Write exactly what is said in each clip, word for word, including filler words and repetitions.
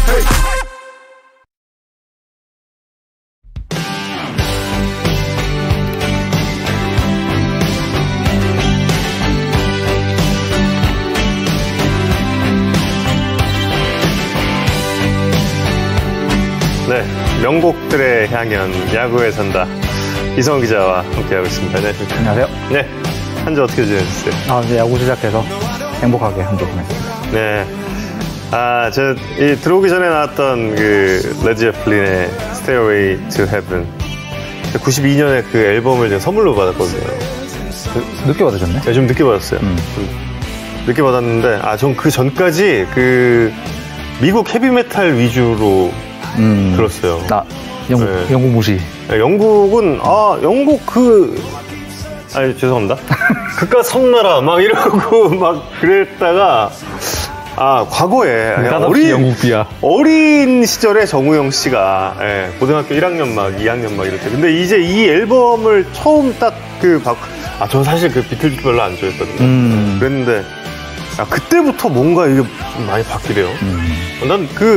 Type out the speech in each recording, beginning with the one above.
네, 명곡들의 향연, 야구에 산다. 이성훈 기자와 함께하고 있습니다. 네. 안녕하세요. 네, 한 주 어떻게 지내셨어요? 아, 이제 야구 시작해서 행복하게 한 주 보냈습니다. 네. 아, 저, 이, 들어오기 전에 나왔던 그, 레드제플린의 Stairway to Heaven. 구십이 년에 그 앨범을 제가 선물로 받았거든요. 그, 늦게 받으셨네? 네, 좀 늦게 받았어요. 음. 좀 늦게 받았는데, 아, 전 그 전까지 그, 미국 헤비메탈 위주로 음. 들었어요. 나, 영국, 네. 영국 무시. 네, 영국은, 아, 영국 그, 아니, 죄송합니다. 그깟 섬나라, 막 이러고 막 그랬다가, 아, 과거에. 어린, 영국비야. 어린 시절에 정우영 씨가, 예, 고등학교 일 학년 막, 이 학년 막 이럴 때. 근데 이제 이 앨범을 처음 딱 그, 아, 저는 사실 그 비틀즈 별로 안 좋아했거든요. 음. 그랬는데, 아, 그때부터 뭔가 이게 많이 바뀌래요. 음. 난 그,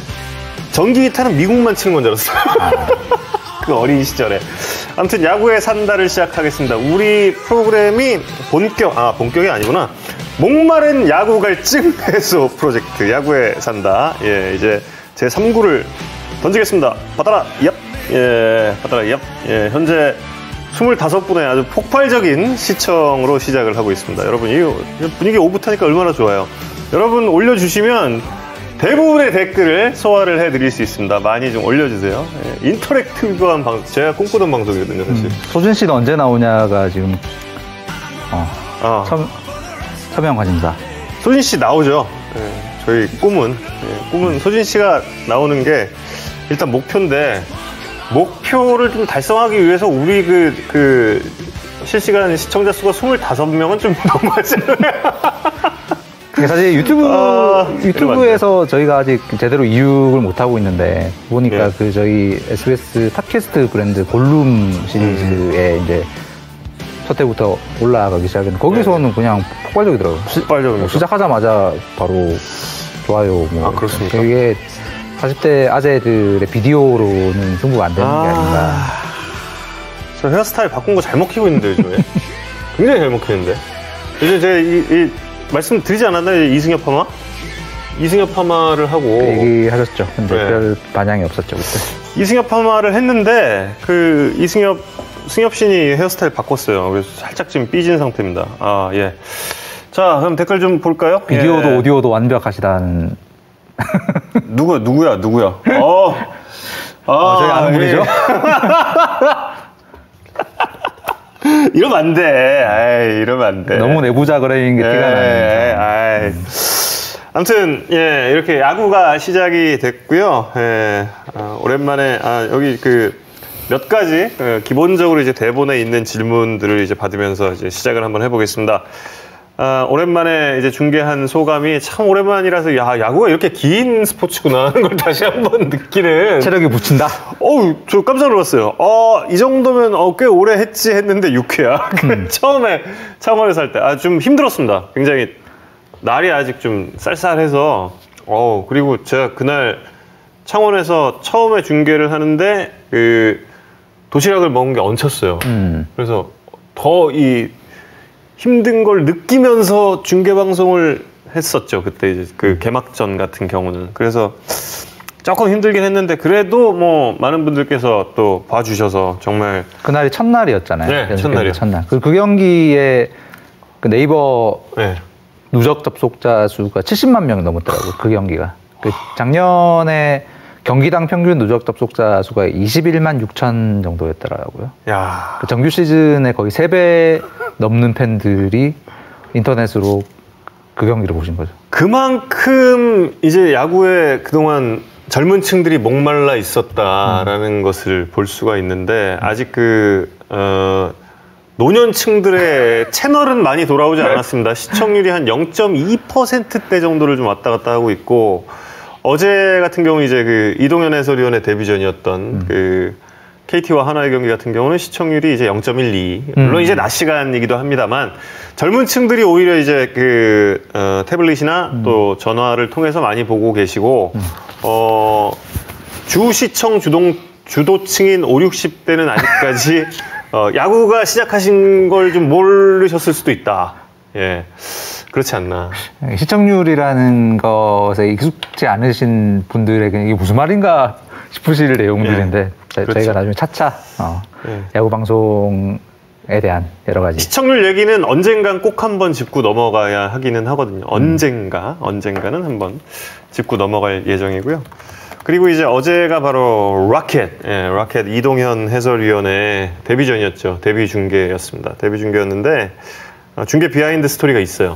전기 기타는 미국만 치는 건 줄 알았어요. 아. 그 어린 시절에. 아무튼 야구에 산다를 시작하겠습니다. 우리 프로그램이 본격, 아, 본격이 아니구나. 목마른 야구 갈증 해소 프로젝트. 야구에 산다. 예, 이제 제삼 구를 던지겠습니다. 받아라, 얍. 예, 받아라, 얍. 예, 현재 이십오 분의 아주 폭발적인 시청으로 시작을 하고 있습니다. 여러분, 이 분위기 오붓하니까 얼마나 좋아요. 여러분 올려주시면 대부분의 댓글을 소화를 해드릴 수 있습니다. 많이 좀 올려주세요. 예, 인터랙티브한 방송, 제가 꿈꾸던 방송이거든요, 사실. 음, 소진 씨는 언제 나오냐가 지금 어, 어. 첨, 첨예한 관심사. 소진 씨 나오죠. 예, 저희 꿈은 예, 꿈은 소진 씨가 나오는 게 일단 목표인데 목표를 좀 달성하기 위해서 우리 그, 그 실시간 시청자 수가 이십오 명은 좀 너무하잖아요. 사실 유튜브, 아, 유튜브에서 저희가 아직 제대로 이육을 못하고 있는데, 보니까 예. 그 저희 에스비에스 팟캐스트 브랜드 골룸 시리즈에 음. 이제 첫 해부터 올라가기 시작했는데, 거기서는 예. 그냥 폭발적이더라고요. 폭발적이죠. 시작하자마자 바로 좋아요. 뭐. 아, 그렇습니까? 이게 사십 대 아재들의 비디오로는 승부가 안 되는 아... 게 아닌가. 저 헤어스타일 바꾼 거 잘 먹히고 있는데, 요즘에. 굉장히 잘 먹히는데. 이제 제가 이, 이 말씀 드리지 않았나요? 이승엽 파마? 이승엽 파마를 하고. 얘기하셨죠. 근데 네. 별 반향이 없었죠, 그때. 이승엽 파마를 했는데, 그, 이승엽, 승엽 신이 헤어스타일 바꿨어요. 그래서 살짝 지금 삐진 상태입니다. 아, 예. 자, 그럼 댓글 좀 볼까요? 비디오도 예. 오디오도 완벽하시다는. 누구야, 누구야, 누구야? 어. 아, 아, 저희 아는 분이죠? 예. 이러면 안 돼. 아이, 이러면 안 돼. 너무 내부자 거래인 게 티가 나네. 음. 아무튼, 예, 이렇게 야구가 시작이 됐고요. 예, 아, 오랜만에, 아, 여기 그, 몇 가지, 어, 기본적으로 이제 대본에 있는 질문들을 이제 받으면서 이제 시작을 한번 해보겠습니다. 아, 오랜만에 이제 중계한 소감이 참 오랜만이라서, 야, 야구가 이렇게 긴 스포츠구나 하는 걸 다시 한번 느끼는. 체력이 붙인다? 어우, 저 깜짝 놀랐어요. 어, 이 정도면, 어, 꽤 오래 했지 했는데 육 회야. 음. 처음에 창원에서 할 때. 아, 좀 힘들었습니다. 굉장히, 날이 아직 좀 쌀쌀해서, 어, 그리고 제가 그날 창원에서 처음에 중계를 하는데, 그, 도시락을 먹은 게 얹혔어요. 음. 그래서 더 이, 힘든 걸 느끼면서 중계방송을 했었죠. 그때 이제 그 개막전 같은 경우는. 그래서 조금 힘들긴 했는데 그래도 뭐 많은 분들께서 또 봐주셔서 정말. 그날이 첫날이었잖아요. 네, 첫날이요. 첫날. 그, 그 경기에 그 네이버 네. 누적 접속자 수가 칠십만 명이 넘었더라고요. 그 경기가. 그 작년에 경기당 평균 누적 접속자 수가 이십일만 육천 정도였더라고요. 야. 그 정규 시즌에 거의 세 배 넘는 팬들이 인터넷으로 그 경기를 보신 거죠. 그만큼 이제 야구에 그동안 젊은 층들이 목말라 있었다라는 음. 것을 볼 수가 있는데 아직 그 어, 노년층들의 채널은 많이 돌아오지 않았습니다. 시청률이 한 영 점 이 퍼센트대 정도를 좀 왔다 갔다 하고 있고 어제 같은 경우 이제 그 이동현 해설위원의 데뷔전이었던 음. 그 케이티와 하나의 경기 같은 경우는 시청률이 이제 영 점 일이. 물론 음. 이제 낮 시간이기도 합니다만 젊은 층들이 오히려 이제 그 어, 태블릿이나 음. 또 전화를 통해서 많이 보고 계시고 음. 어, 주 시청 주동 주도층인 오십, 육십 대는 아직까지 어, 야구가 시작하신 걸 좀 모르셨을 수도 있다. 예. 그렇지 않나. 시청률이라는 것에 익숙지 않으신 분들에게 이게 무슨 말인가 싶으실 내용들인데 예. 그렇죠. 저희가 나중에 차차 어, 예. 야구 방송에 대한 여러 가지 시청률 얘기는 언젠간 꼭 한번 짚고 넘어가야 하기는 하거든요. 언젠가 음. 언젠가는 한번 짚고 넘어갈 예정이고요. 그리고 이제 어제가 바로 라켓, 예, 라켓 이동현 해설위원의 데뷔전이었죠. 데뷔 중계였습니다. 데뷔 중계였는데 어, 중계 비하인드 스토리가 있어요.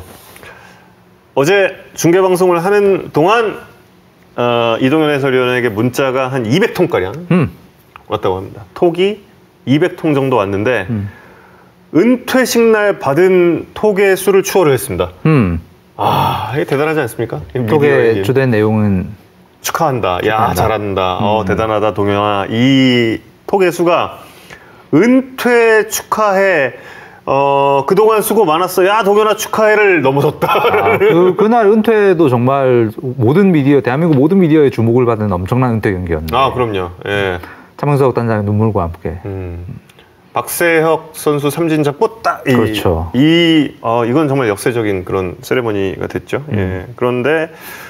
어제 중계 방송을 하는 동안 어, 이동현 해설위원에게 문자가 한 이백 통가량 음. 왔다고 합니다. 톡이 이백 통 정도 왔는데 음. 은퇴식 날 받은 톡의 수를 추월을 했습니다. 음. 아, 이게 대단하지 않습니까? 톡의 주된 내용은 축하한다. 축하한다. 야, 잘한다. 음. 어, 대단하다, 동현아. 이 톡의 수가 은퇴 축하해. 어, 그동안 수고 많았어. 야, 동현아 축하해를 넘어섰다. 아, 그, 그날 은퇴도 정말 모든 미디어, 대한민국 모든 미디어의 주목을 받은 엄청난 은퇴 경기였는데. 아, 그럼요. 예. 차명석 단장의 눈물과 함께. 음. 박세혁 선수 삼진자 꽂다. 이, 그렇죠. 이, 어, 이건 정말 역사적인 그런 세레머니가 됐죠. 음. 예. 그런데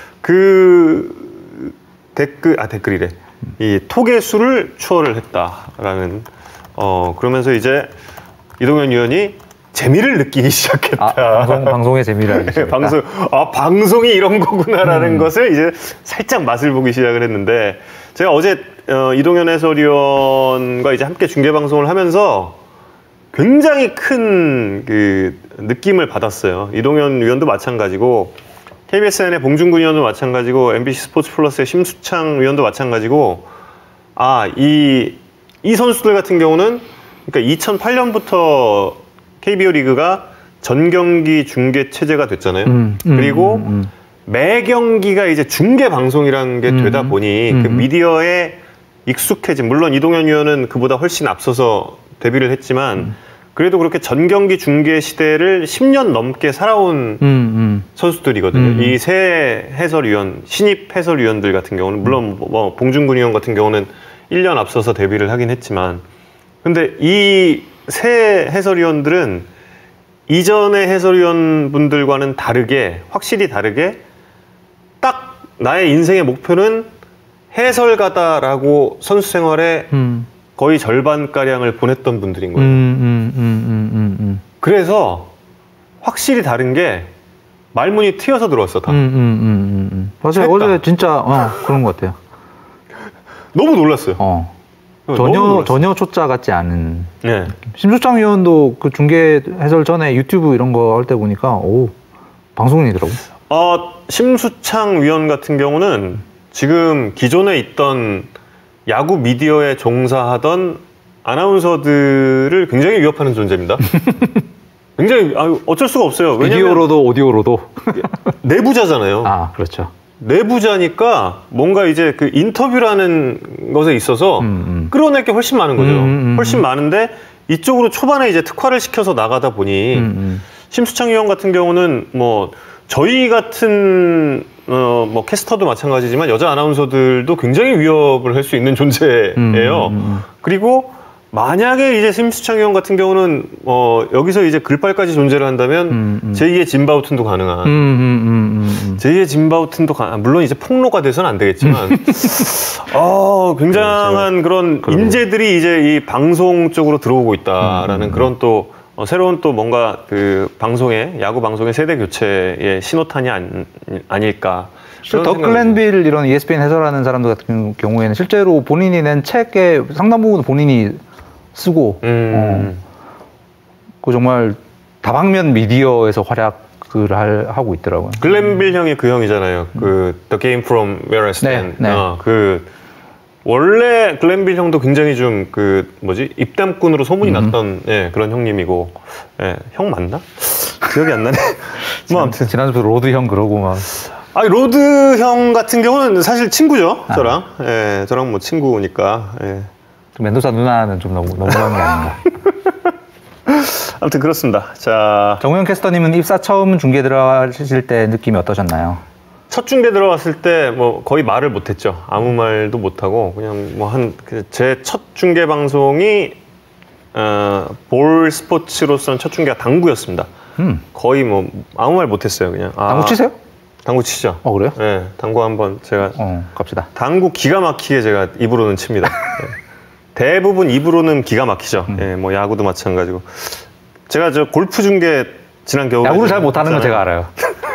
그 댓글, 아, 댓글이래. 이 톡의 수를 추월을 했다라는, 어, 그러면서 이제 이동현 위원이 재미를 느끼기 시작했다. 아, 방송, 방송의 재미를 알기 시작했다. 방송, 아, 방송이 이런 거구나라는 음. 것을 이제 살짝 맛을 보기 시작을 했는데, 제가 어제 어, 이동현 해설위원과 이제 함께 중계 방송을 하면서 굉장히 큰 그 느낌을 받았어요. 이동현 위원도 마찬가지고, 케이비에스엔의 봉준근 위원도 마찬가지고, 엠비씨 스포츠 플러스의 심수창 위원도 마찬가지고, 아, 이, 이 선수들 같은 경우는 그러니까 이천팔 년부터 케이비오 리그가 전경기 중계 체제가 됐잖아요. 음, 음, 그리고 음, 음. 매 경기가 이제 중계 방송이라는 게 되다 음, 보니 음, 그 미디어에 익숙해진, 물론 이동현 위원은 그보다 훨씬 앞서서 데뷔를 했지만 음. 그래도 그렇게 전경기 중계 시대를 십 년 넘게 살아온 음, 음. 선수들이거든요. 음. 이 새 해설위원, 신입 해설위원들 같은 경우는 물론 뭐 봉준근 위원 같은 경우는 일 년 앞서서 데뷔를 하긴 했지만, 근데 이 새 해설위원들은 이전의 해설위원 분들과는 다르게, 확실히 다르게 딱 나의 인생의 목표는 해설가다라고 선수 생활에 음. 거의 절반가량을 보냈던 분들인 거예요. 음, 음, 음, 음, 음. 그래서 확실히 다른 게 말문이 트여서 들어왔어, 다. 음, 음, 음, 음. 맞아요. 어제 진짜 어, 그런 것 같아요. 너무 놀랐어요. 어. 전혀 전혀 초짜 같지 않은. 네. 심수창 위원도 그 중계 해설 전에 유튜브 이런 거 할 때 보니까 오, 방송인이더라고. 어, 심수창 위원 같은 경우는 지금 기존에 있던 야구 미디어에 종사하던 아나운서들을 굉장히 위협하는 존재입니다. 굉장히 아, 어쩔 수가 없어요. 비디오로도 오디오로도 내부자잖아요. 아, 그렇죠. 내부자니까 뭔가 이제 그 인터뷰라는 것에 있어서 음, 음. 끌어낼 게 훨씬 많은 거죠. 음, 음, 훨씬 많은데 이쪽으로 초반에 이제 특화를 시켜서 나가다 보니 음, 음. 심수창 위원 같은 경우는 뭐 저희 같은 어, 뭐 캐스터도 마찬가지지만 여자 아나운서들도 굉장히 위협을 할 수 있는 존재예요. 음, 음, 음. 그리고 만약에 이제 심수창 위원 같은 경우는 어, 여기서 이제 글빨까지 존재를 한다면 음, 음. 제이의 진바우튼도 가능한. 음, 음, 음, 음. 제이의 진바우튼도 가, 물론 이제 폭로가 돼서는 안 되겠지만, 어, 굉장한 그런 그러고. 인재들이 이제 이 방송 쪽으로 들어오고 있다라는 음, 음. 그런 또 어, 새로운 또 뭔가 그 방송의 야구 방송의 세대 교체의 신호탄이 아니, 아닐까. 더 글렌빌 이런 이에스피엔 해설하는 사람들 같은 경우에는 실제로 본인이 낸 책의 상당 부분 본인이 쓰고, 음. 어, 그 정말 다방면 미디어에서 활약을 할, 하고 있더라고요. 글렌빌 형이 그 형이잖아요. 음. 그 The Game From Where I Stand. 네, 네. 어, 그 원래 글렌빌 형도 굉장히 좀 그 뭐지 입담꾼으로 소문이 음. 났던 예, 그런 형님이고, 예, 형 맞나? 기억이 안 나네. 뭐 아무튼 지난주에 로드 형 그러고 막. 아, 로드 형 같은 경우는 사실 친구죠, 저랑. 아. 예, 저랑 뭐 친구니까. 예. 멘도사 누나는 좀 너무 너무한 게 아닌가. 아무튼 그렇습니다. 자, 정우영 캐스터님은 입사 처음 중계 들어가실 때 느낌이 어떠셨나요? 첫 중계 들어갔을 때 뭐 거의 말을 못했죠. 아무 말도 못하고 그냥 뭐 한 제 첫 중계 방송이 어, 볼 스포츠로서는 첫 중계가 당구였습니다. 음. 거의 뭐 아무 말 못했어요. 그냥. 아, 당구 치세요? 당구 치죠. 어 그래요? 네, 당구 한번 제가. 어, 갑시다. 당구 기가 막히게 제가 입으로는 칩니다. 네. 대부분 입으로는 기가 막히죠. 음. 네, 뭐 야구도 마찬가지고. 제가 저 골프 중계 지난 겨울에 야구를 잘 못하는 건 제가 알아요.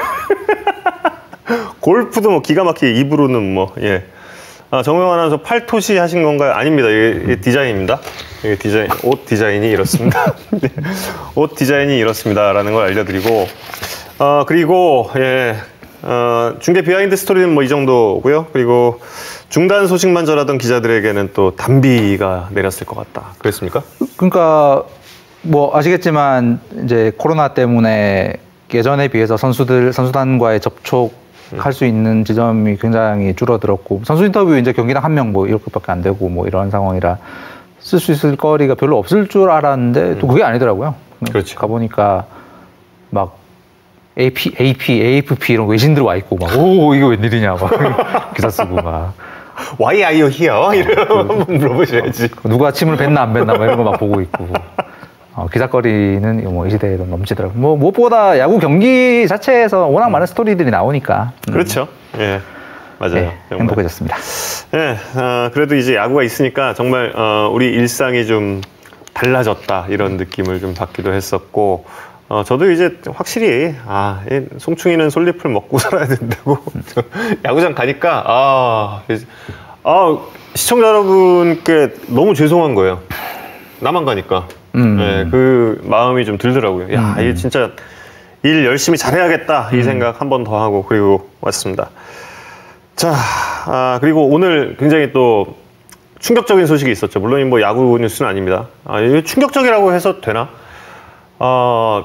골프도 뭐 기가 막히게 입으로는 뭐 예. 아, 정우영 아나운서 팔토시 하신 건가요? 아닙니다. 이게, 이게 디자인입니다. 이게 디자인, 옷 디자인이 이렇습니다. 네. 옷 디자인이 이렇습니다라는 걸 알려드리고, 어, 그리고 예, 어, 중계 비하인드 스토리는 뭐 이 정도고요. 그리고 중단 소식만 전하던 기자들에게는 또 단비가 내렸을 것 같다. 그랬습니까? 그러니까 뭐 아시겠지만 이제 코로나 때문에 예전에 비해서 선수들 선수단과의 접촉 할 수 있는 지점이 굉장히 줄어들었고 선수 인터뷰 이제 경기당 한 명 뭐 이렇게밖에 안 되고 뭐 이런 상황이라 쓸 수 있을 거리가 별로 없을 줄 알았는데 또 그게 아니더라고요. 그렇지. 가보니까 막 에이피, 에이피, 에이에프피 이런 외신들 와 있고 막 오 이거 웬일이냐 막 기사 쓰고 막 Why are you here? 이러면 물어보셔야지. 누가 침을 뱉나 안 뱉나 막 이런 거 막 보고 있고. 어, 기사거리는 뭐 이 시대에도 넘치더라고요. 뭐 무엇보다 야구 경기 자체에서 워낙 많은 스토리들이 나오니까. 음. 그렇죠. 예, 맞아요. 네, 행복해졌습니다. 예, 어, 그래도 이제 야구가 있으니까 정말 어, 우리 일상이 좀 달라졌다 이런 느낌을 좀 받기도 했었고, 어, 저도 이제 확실히 아, 송충이는 솔잎을 먹고 살아야 된다고 야구장 가니까 아, 아 시청자 여러분께 너무 죄송한 거예요. 나만 가니까. 음. 네, 그 마음이 좀 들더라고요. 야, 음. 이게 진짜 일 열심히 잘해야겠다 이 생각 한 번 더 하고 그리고 왔습니다. 자, 아, 그리고 오늘 굉장히 또 충격적인 소식이 있었죠. 물론 뭐 야구 뉴스는 아닙니다. 아, 이게 충격적이라고 해서 되나? 아,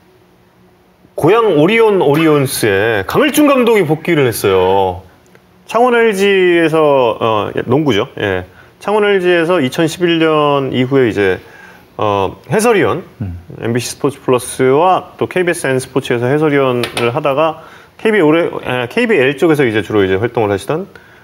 고양 오리온 오리온스에 강을준 감독이 복귀를 했어요. 창원 엘지에서 어, 농구죠. 예. 창원 엘지에서 이천십일 년 이후에 이제 어, 해설위원, 음. 엠비씨 스포츠 플러스와 또 케이비에스 엔 스포츠에서 해설위원을 하다가 케이비 올해, 에, 케이비엘 쪽에서 이제 주로 이제 활동을 하시던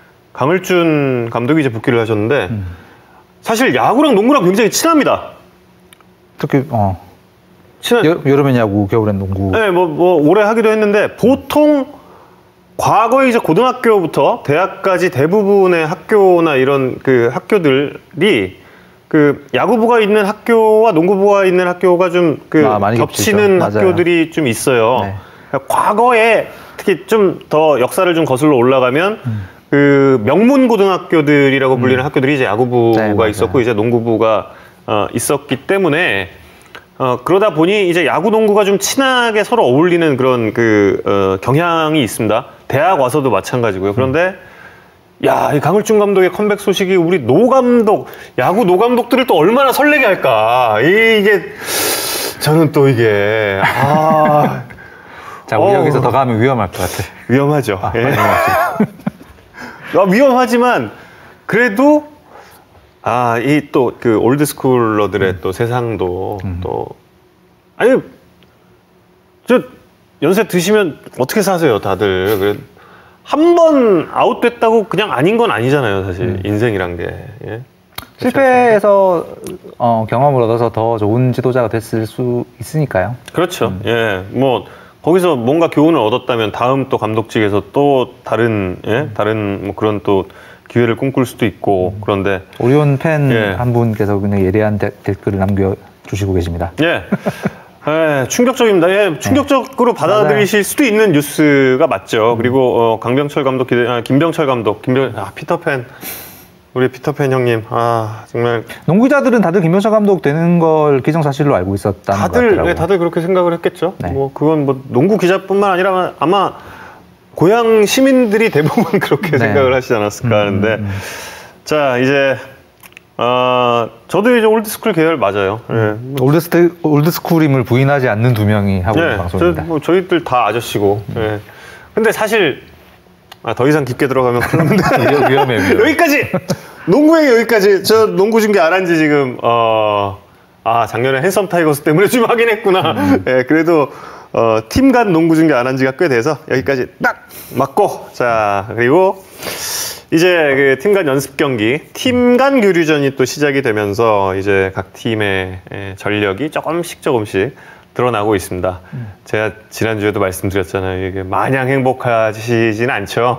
강을준 감독이 이제 복귀를 하셨는데 음. 사실 야구랑 농구랑 굉장히 친합니다. 특히 어. 친한 여, 여름엔 야구, 겨울엔 농구. 네, 뭐, 뭐 오래 하기도 했는데 보통 과거에 이제 고등학교부터 대학까지 대부분의 학교나 이런 그 학교들이 그 야구부가 있는 학교와 농구부가 있는 학교가 좀 그 아, 겹치는 학교들이 좀 있어요. 네. 과거에 특히 좀 더 역사를 좀 거슬러 올라가면 음. 그 명문 고등학교들이라고 불리는 음. 학교들이 이제 야구부가 네, 있었고 이제 농구부가 어, 있었기 때문에 어, 그러다 보니 이제 야구 농구가 좀 친하게 서로 어울리는 그런 그 어, 경향이 있습니다. 대학 와서도 마찬가지고요. 그런데 음. 야, 이 강을준 감독의 컴백 소식이 우리 노 감독, 야구 노 감독들을 또 얼마나 설레게 할까. 이게, 저는 또 이게, 아. 자, 우리 어, 여기서 더 가면 위험할 것 같아. 위험하죠. 아, 예. 아, 위험하지만, 그래도, 아, 이 또 그 올드스쿨러들의 음. 또 세상도 음. 또, 아니, 저, 연세 드시면 어떻게 사세요, 다들. 그래. 한 번 아웃됐다고 그냥 아닌 건 아니잖아요, 사실. 음. 인생이란 게. 예? 실패해서 어, 경험을 얻어서 더 좋은 지도자가 됐을 수 있으니까요. 그렇죠. 음. 예. 뭐, 거기서 뭔가 교훈을 얻었다면 다음 또 감독직에서 또 다른, 예? 음. 다른 뭐 그런 또 기회를 꿈꿀 수도 있고, 음. 그런데. 오리온 팬 한 예. 분께서 그냥 예리한 데, 댓글을 남겨주시고 계십니다. 예. 예, 충격적입니다. 예, 충격적으로 네. 받아들이실 맞아요. 수도 있는 뉴스가 맞죠. 음. 그리고 어, 강병철 감독, 기대, 아, 김병철 감독, 김병, 아, 피터팬, 우리 피터팬 형님, 아 정말 농구자들은 다들 김병철 감독 되는 걸 기정사실로 알고 있었다는 것 같더라고요. 네, 다들 그렇게 생각을 했겠죠. 네. 뭐 그건 뭐 농구 기자뿐만 아니라 아마 고향 시민들이 대부분 그렇게 네. 생각을 하시지 않았을까 하는데, 음, 음, 음. 자 이제. 아, 저도 이제 올드스쿨 계열 맞아요. 예. 올드스쿨, 올드스쿨임을 부인하지 않는 두 명이 하고 있는 예, 방송입니다. 저, 뭐 저희들 다 아저씨고. 음. 예. 근데 사실 아, 더 이상 깊게 들어가면 그러는데 위험해, 위험해. 여기까지 농구 얘기 여기까지. 저 농구 중계 안 한 지 지금 어, 아 작년에 핸섬 타이거스 때문에 좀 하긴 했구나. 음. 예, 그래도 어, 팀 간 농구 중계 안 한 지가 꽤 돼서 여기까지 딱 맞고. 자, 그리고 이제 그 팀 간 연습 경기, 팀 간 교류전이 또 시작이 되면서 이제 각 팀의 전력이 조금씩 조금씩 드러나고 있습니다. 음. 제가 지난주에도 말씀드렸잖아요. 이게 마냥 행복하시진 않죠.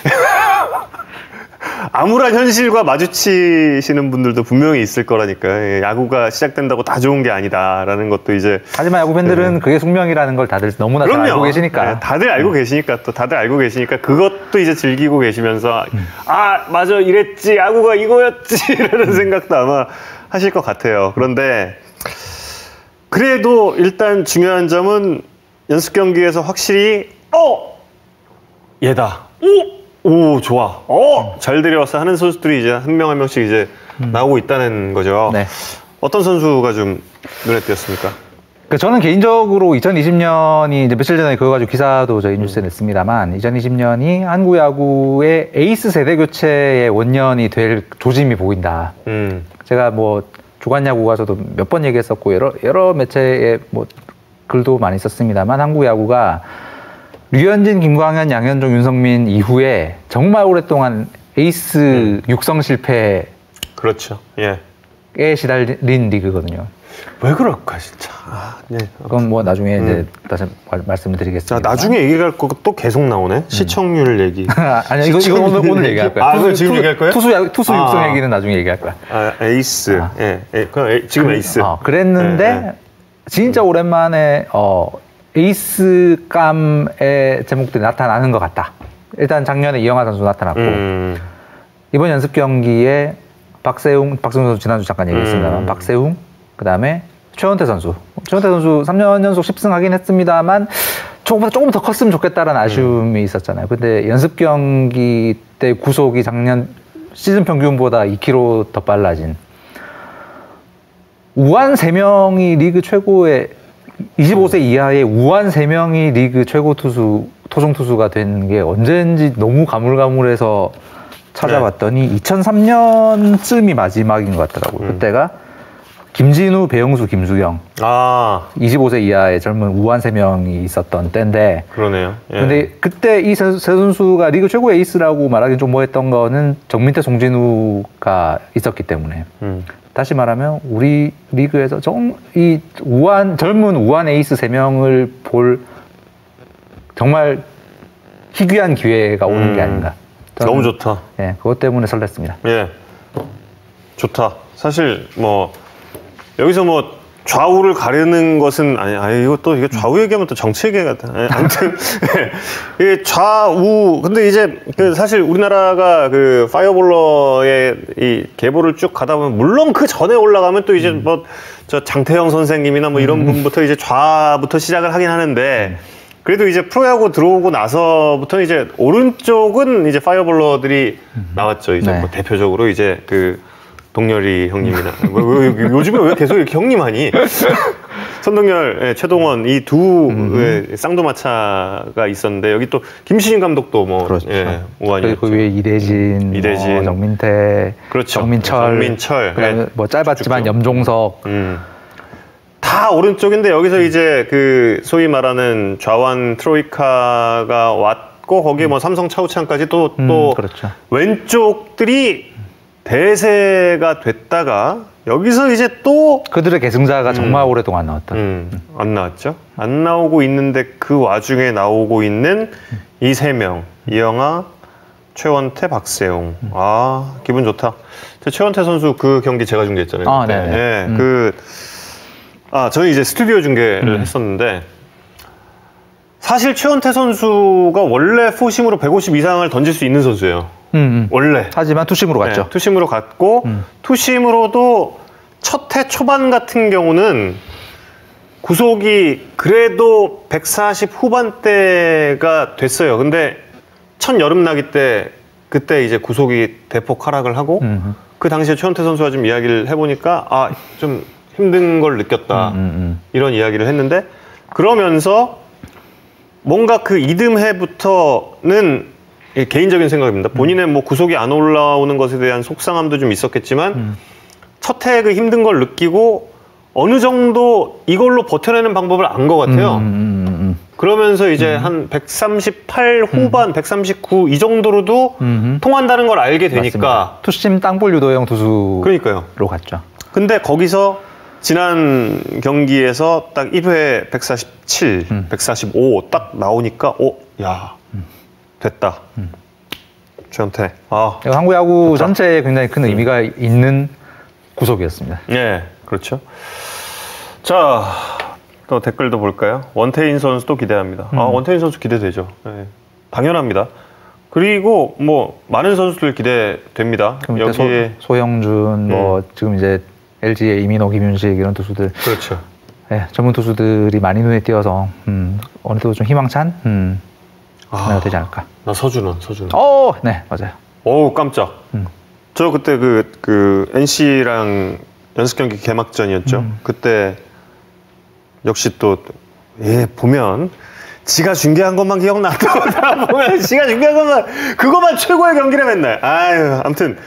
암울한 현실과 마주치시는 분들도 분명히 있을 거라니까. 야구가 시작된다고 다 좋은 게 아니다라는 것도 이제. 하지만 야구 팬들은 네. 그게 숙명이라는 걸 다들 너무나 잘 알고 계시니까. 네, 다들 알고 음. 계시니까 또 다들 알고 계시니까 그것도 이제 즐기고 계시면서 음. 아 맞아 이랬지 야구가 이거였지라는 음. 생각도 아마 하실 것 같아요. 그런데 그래도 일단 중요한 점은 연습 경기에서 확실히 어 얘다. 오 오 좋아. 어 잘 데려왔어 하는 선수들이 이제 한 명 한 명씩 이제 음. 나오고 있다는 거죠. 네. 어떤 선수가 좀 눈에 띄었습니까? 그 저는 개인적으로 이천이십 년이 이제 며칠 전에 그거 가지고 기사도 저희 뉴스에 냈습니다만 이천이십 년이 한국 야구의 에이스 세대 교체의 원년이 될 조짐이 보인다. 음. 제가 뭐 주간 야구 가서도 몇 번 얘기했었고 여러 여러 매체에 뭐 글도 많이 썼습니다만 한국 야구가 류현진, 김광현, 양현종, 윤성민 이후에 정말 오랫동안 에이스 음. 육성 실패에 그렇죠. 예. 시달린 리그거든요. 왜 그럴까 진짜. 아, 네. 그건 뭐 나중에 음. 이제 다시 말씀을 드리겠습니다. 자, 나중에 얘기할 거 또 계속 나오네. 음. 시청률 얘기. 아니야 이거 이거 오늘 오늘 얘기할 거야. 아, 투수, 지금 투, 얘기할 거야? 투수 투수 아. 육성 얘기는 나중에 얘기할 거야. 아, 에이스. 아. 예. 예. 그럼 에, 지금 그, 에이스. 어, 그랬는데 예, 예. 진짜 음. 오랜만에 어. 에이스감의 제목들이 나타나는 것 같다. 일단 작년에 이영하 선수 나타났고 음. 이번 연습 경기에 박세웅, 박세웅 선수 지난주 잠깐 얘기했습니다만 음. 박세웅, 그 다음에 최원태 선수. 최원태 선수 삼 년 연속 십 승 하긴 했습니다만 조금, 조금 더 컸으면 좋겠다라는 아쉬움이 음. 있었잖아요. 근데 연습 경기 때 구속이 작년 시즌 평균보다 이 킬로미터 더 빨라진 우한 세 명이 리그 최고의 이십오 세 이하의 우한 세 명이 리그 최고 투수, 토종 투수가 된 게 언제인지 너무 가물가물해서 찾아봤더니 네. 이천삼 년쯤이 마지막인 것 같더라고요. 음. 그때가 김진우, 배영수, 김수경. 아. 이십오 세 이하의 젊은 우한 세 명이 있었던 때인데. 그러네요. 예. 근데 그때 이 세 선수가 리그 최고 에이스라고 말하기는 좀 뭐했던 거는 정민태, 송진우가 있었기 때문에. 음. 다시 말하면 우리 리그에서 정, 이 우한 젊은 우한 에이스 세 명을 볼 정말 희귀한 기회가 오는 음, 게 아닌가. 저는, 너무 좋다. 예, 그것 때문에 설렜습니다. 예, 좋다. 사실 뭐 여기서 뭐 좌우를 가르는 것은 아니, 아니 이거 또 이게 좌우 얘기하면 또 정치 얘기 같아. 아무튼 이 좌우 근데 이제 그 사실 우리나라가 그 파이어볼러의 이 계보를 쭉 가다 보면 물론 그 전에 올라가면 또 이제 음. 뭐 저 장태영 선생님이나 뭐 이런 음. 분부터 이제 좌부터 시작을 하긴 하는데 그래도 이제 프로야구 들어오고 나서부터 이제 오른쪽은 이제 파이어볼러들이 음. 나왔죠. 이제 네. 뭐 대표적으로 이제 그 동열이 형님이나 왜, 왜, 요즘에 왜 계속 이렇게 형님 하니? 선동열, 예, 최동원 이 두 쌍두마차가 있었는데 여기 또 김시진 감독도 뭐 그렇죠. 예, 오한이었죠. 그 위에 이대진, 이대진, 뭐 정민태, 그렇죠. 정민철, 정민철, 예, 뭐 짧았지만 쭉쭉. 염종석 음. 다 오른쪽인데 여기서 이제 그 소위 말하는 좌완 트로이카가 왔고 거기에 음. 뭐 삼성 차우찬까지 또 또 음, 그렇죠. 왼쪽들이 대세가 됐다가 여기서 이제 또 그들의 계승자가 음, 정말 오랫동안 나왔다. 음, 안 나왔죠. 안 나오고 있는데 그 와중에 나오고 있는 이 세 명. 이영하, 최원태, 박세웅. 음. 아 기분 좋다. 최원태 선수 그 경기 제가 중계했잖아요. 아, 네. 네. 음. 그, 아 저희 이제 스튜디오 중계를 음. 했었는데 사실 최원태 선수가 원래 포심으로 백오십 이상을 던질 수 있는 선수예요. 음, 음. 원래. 하지만 투심으로 갔죠. 네, 투심으로 갔고 음. 투심으로도 첫 해 초반 같은 경우는 구속이 그래도 백사십 후반대가 됐어요. 근데 첫 여름나기 때 그때 이제 구속이 대폭 하락을 하고 음. 그 당시에 최원태 선수와 좀 이야기를 해보니까 아, 좀 힘든 걸 느꼈다. 음, 음. 이런 이야기를 했는데 그러면서 뭔가 그 이듬해부터는 개인적인 생각입니다. 본인의 뭐 구속이 안 올라오는 것에 대한 속상함도 좀 있었겠지만 음. 첫 해 그 힘든 걸 느끼고 어느 정도 이걸로 버텨내는 방법을 안 것 같아요. 음, 음, 음. 그러면서 이제 음. 한 백삼십팔 후반, 음. 백삼십구 이 정도로도 음. 통한다는 걸 알게 되니까 맞습니다. 투심 땅볼 유도형 투수로 그러니까요. 갔죠. 근데 거기서 지난 경기에서 딱 일 회 백사십칠, 음. 백사십오 딱 나오니까 어, 야 음. 됐다. 음. 최원태. 아, 한국 야구 됐다. 전체에 굉장히 큰 의미가 음. 있는 구속이었습니다. 네, 그렇죠. 자, 또 댓글도 볼까요? 원태인 선수도 기대합니다. 음. 아, 원태인 선수 기대되죠. 네, 당연합니다. 그리고 뭐 많은 선수들 기대됩니다. 여기에 소, 소영준, 음. 뭐 지금 이제 엘지의 이민호, 김윤식 이런 투수들. 그렇죠. 네, 전문 투수들이 많이 눈에 띄어서 음, 어느 정도 좀 희망찬 음, 아, 되지 않을까. 나 서준원, 서준원. 어, 네, 맞아요. 오, 깜짝. 음. 저 그때 그, 그 엔씨랑 연습 경기 개막전이었죠. 음. 그때 역시 또, 예, 보면 지가 중계한 것만 기억나도 보면 지가 중계한 것만, 그것만 최고의 경기를 맨날. 아유, 아무튼,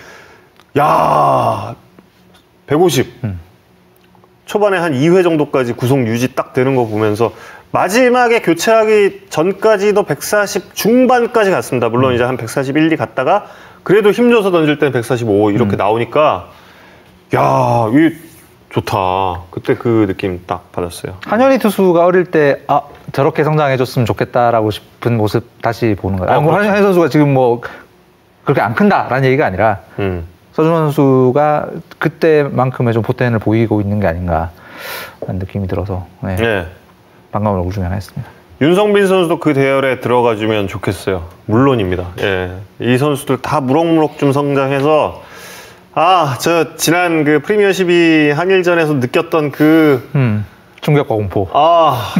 야 백오십. 음. 초반에 한 이 회 정도까지 구속 유지 딱 되는 거 보면서 마지막에 교체하기 전까지도 백사십 중반까지 갔습니다. 물론 음. 이제 한 백사십일, 이 갔다가 그래도 힘줘서 던질 때는 백사십오 이렇게 음. 나오니까 야, 이 좋다. 그때 그 느낌 딱 받았어요. 한현희 투수가 어릴 때 아, 저렇게 성장해줬으면 좋겠다라고 싶은 모습 다시 보는 거예요. 아, 뭐 한현희 선수가 지금 뭐 그렇게 안 큰다라는 얘기가 아니라 음. 서준원 선수가 그때만큼의 좀 포텐을 보이고 있는 게 아닌가 하는 느낌이 들어서 네. 네. 반가운 얼굴 중에 하나였습니다. 윤성빈 선수도 그 대열에 들어가주면 좋겠어요. 물론입니다. 예. 이 선수들 다 무럭무럭 좀 성장해서 아, 저 지난 그 프리미어 십이 한일전에서 느꼈던 그 음, 충격과 공포. 아,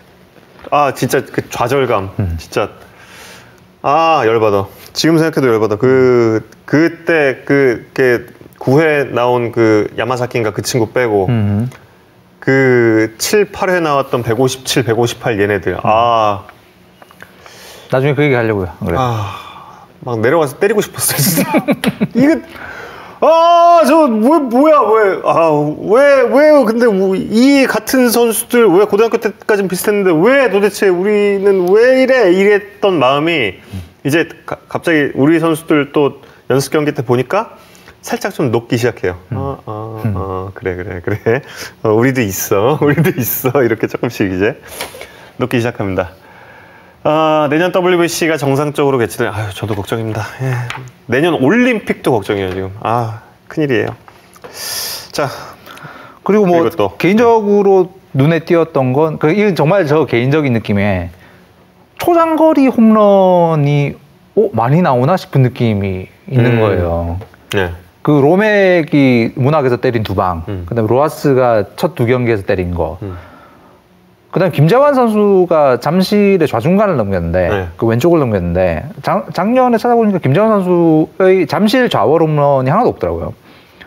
아 진짜 그 좌절감. 음. 진짜 아 열받아. 지금 생각해도 열받아. 그 그때 그, 그 구 회 나온 그 야마사키인가 그 친구 빼고. 음. 그 칠, 팔 회 나왔던 백오십칠, 백오십팔 얘네들. 음. 아. 나중에 그 얘기 하려고요. 그래. 아, 막 내려가서 때리고 싶었어요, 진짜. 이거, 아, 저, 뭐, 뭐야, 왜, 아, 왜, 왜, 근데 이 같은 선수들 왜 고등학교 때까지는 비슷했는데 왜 도대체 우리는 왜 이래? 이랬던 마음이 이제 가, 갑자기 우리 선수들 또 연습 경기 때 보니까 살짝 좀 녹기 시작해요. 음. 어, 어, 음. 어, 그래, 그래, 그래. 어, 우리도 있어. 우리도 있어. 이렇게 조금씩 이제 녹기 시작합니다. 아, 내년 더블유비씨가 정상적으로 개최된, 아유, 저도 걱정입니다. 예. 내년 올림픽도 걱정이에요, 지금. 아, 큰일이에요. 자. 그리고 뭐, 또. 개인적으로 눈에 띄었던 건, 그, 이건 정말 저 개인적인 느낌에 초장거리 홈런이, 어, 많이 나오나 싶은 느낌이 있는 음. 거예요. 네. 그 로맥이 문학에서 때린 두 방, 음. 그다음에 로하스가 첫 두 경기에서 때린 거, 음. 그다음에 김재환 선수가 잠실의 좌중간을 넘겼는데 네. 그 왼쪽을 넘겼는데 작, 작년에 찾아보니까 김재환 선수의 잠실 좌월 홈런이 하나도 없더라고요.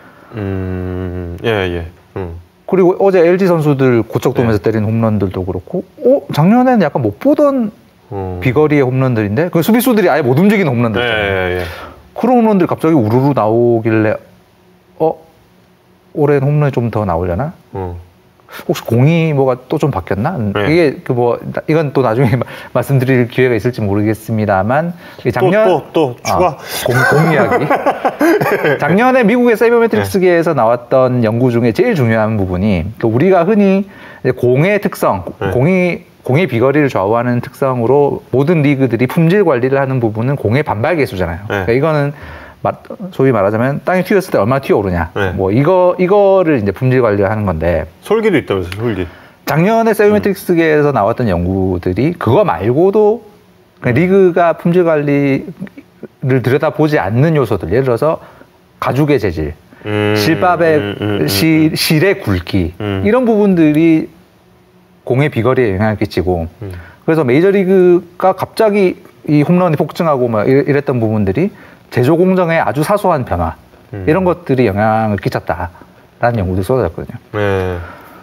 음, 예, 예. 음. 그리고 어제 엘지 선수들 고척돔에서 네. 때린 홈런들도 그렇고, 어 작년에는 약간 못 보던 음. 비거리의 홈런들인데 그 수비수들이 아예 못 움직이는 홈런들이잖아요. 예, 예, 예. 그런 홈런들 갑자기 우르르 나오길래 어? 올해는 홈런이 좀 더 나오려나? 음. 혹시 공이 뭐가 또 좀 바뀌었나? 네. 이게 그 뭐 이건 또 나중에 말씀드릴 기회가 있을지 모르겠습니다만 작년 또 또 또 추가 아, 공, 공 이야기 작년에 미국의 사이버메트릭스계에서 네. 나왔던 연구 중에 제일 중요한 부분이 우리가 흔히 공의 특성, 네. 공이 공의 비거리를 좌우하는 특성으로 모든 리그들이 품질 관리를 하는 부분은 공의 반발 계수잖아요. 네. 그러니까 이거는 소위 말하자면 땅에 튀었을 때 얼마나 튀어오르냐. 네. 뭐 이거 이거를 이제 품질 관리를 하는 건데. 솔기도 있다면서요, 솔기. 작년에 세이버메트릭스계에서 음. 나왔던 연구들이 그거 말고도 음. 리그가 품질 관리를 들여다보지 않는 요소들, 예를 들어서 가죽의 재질, 음. 실밥의 음, 음, 음, 실, 실의 굵기 음. 이런 부분들이 공의 비거리에 영향을 끼치고 음. 그래서 메이저리그가 갑자기 이 홈런이 폭증하고 막 이랬던 부분들이 제조 공정의 아주 사소한 변화 음. 이런 것들이 영향을 끼쳤다라는 연구도 쏟아졌거든요. 네.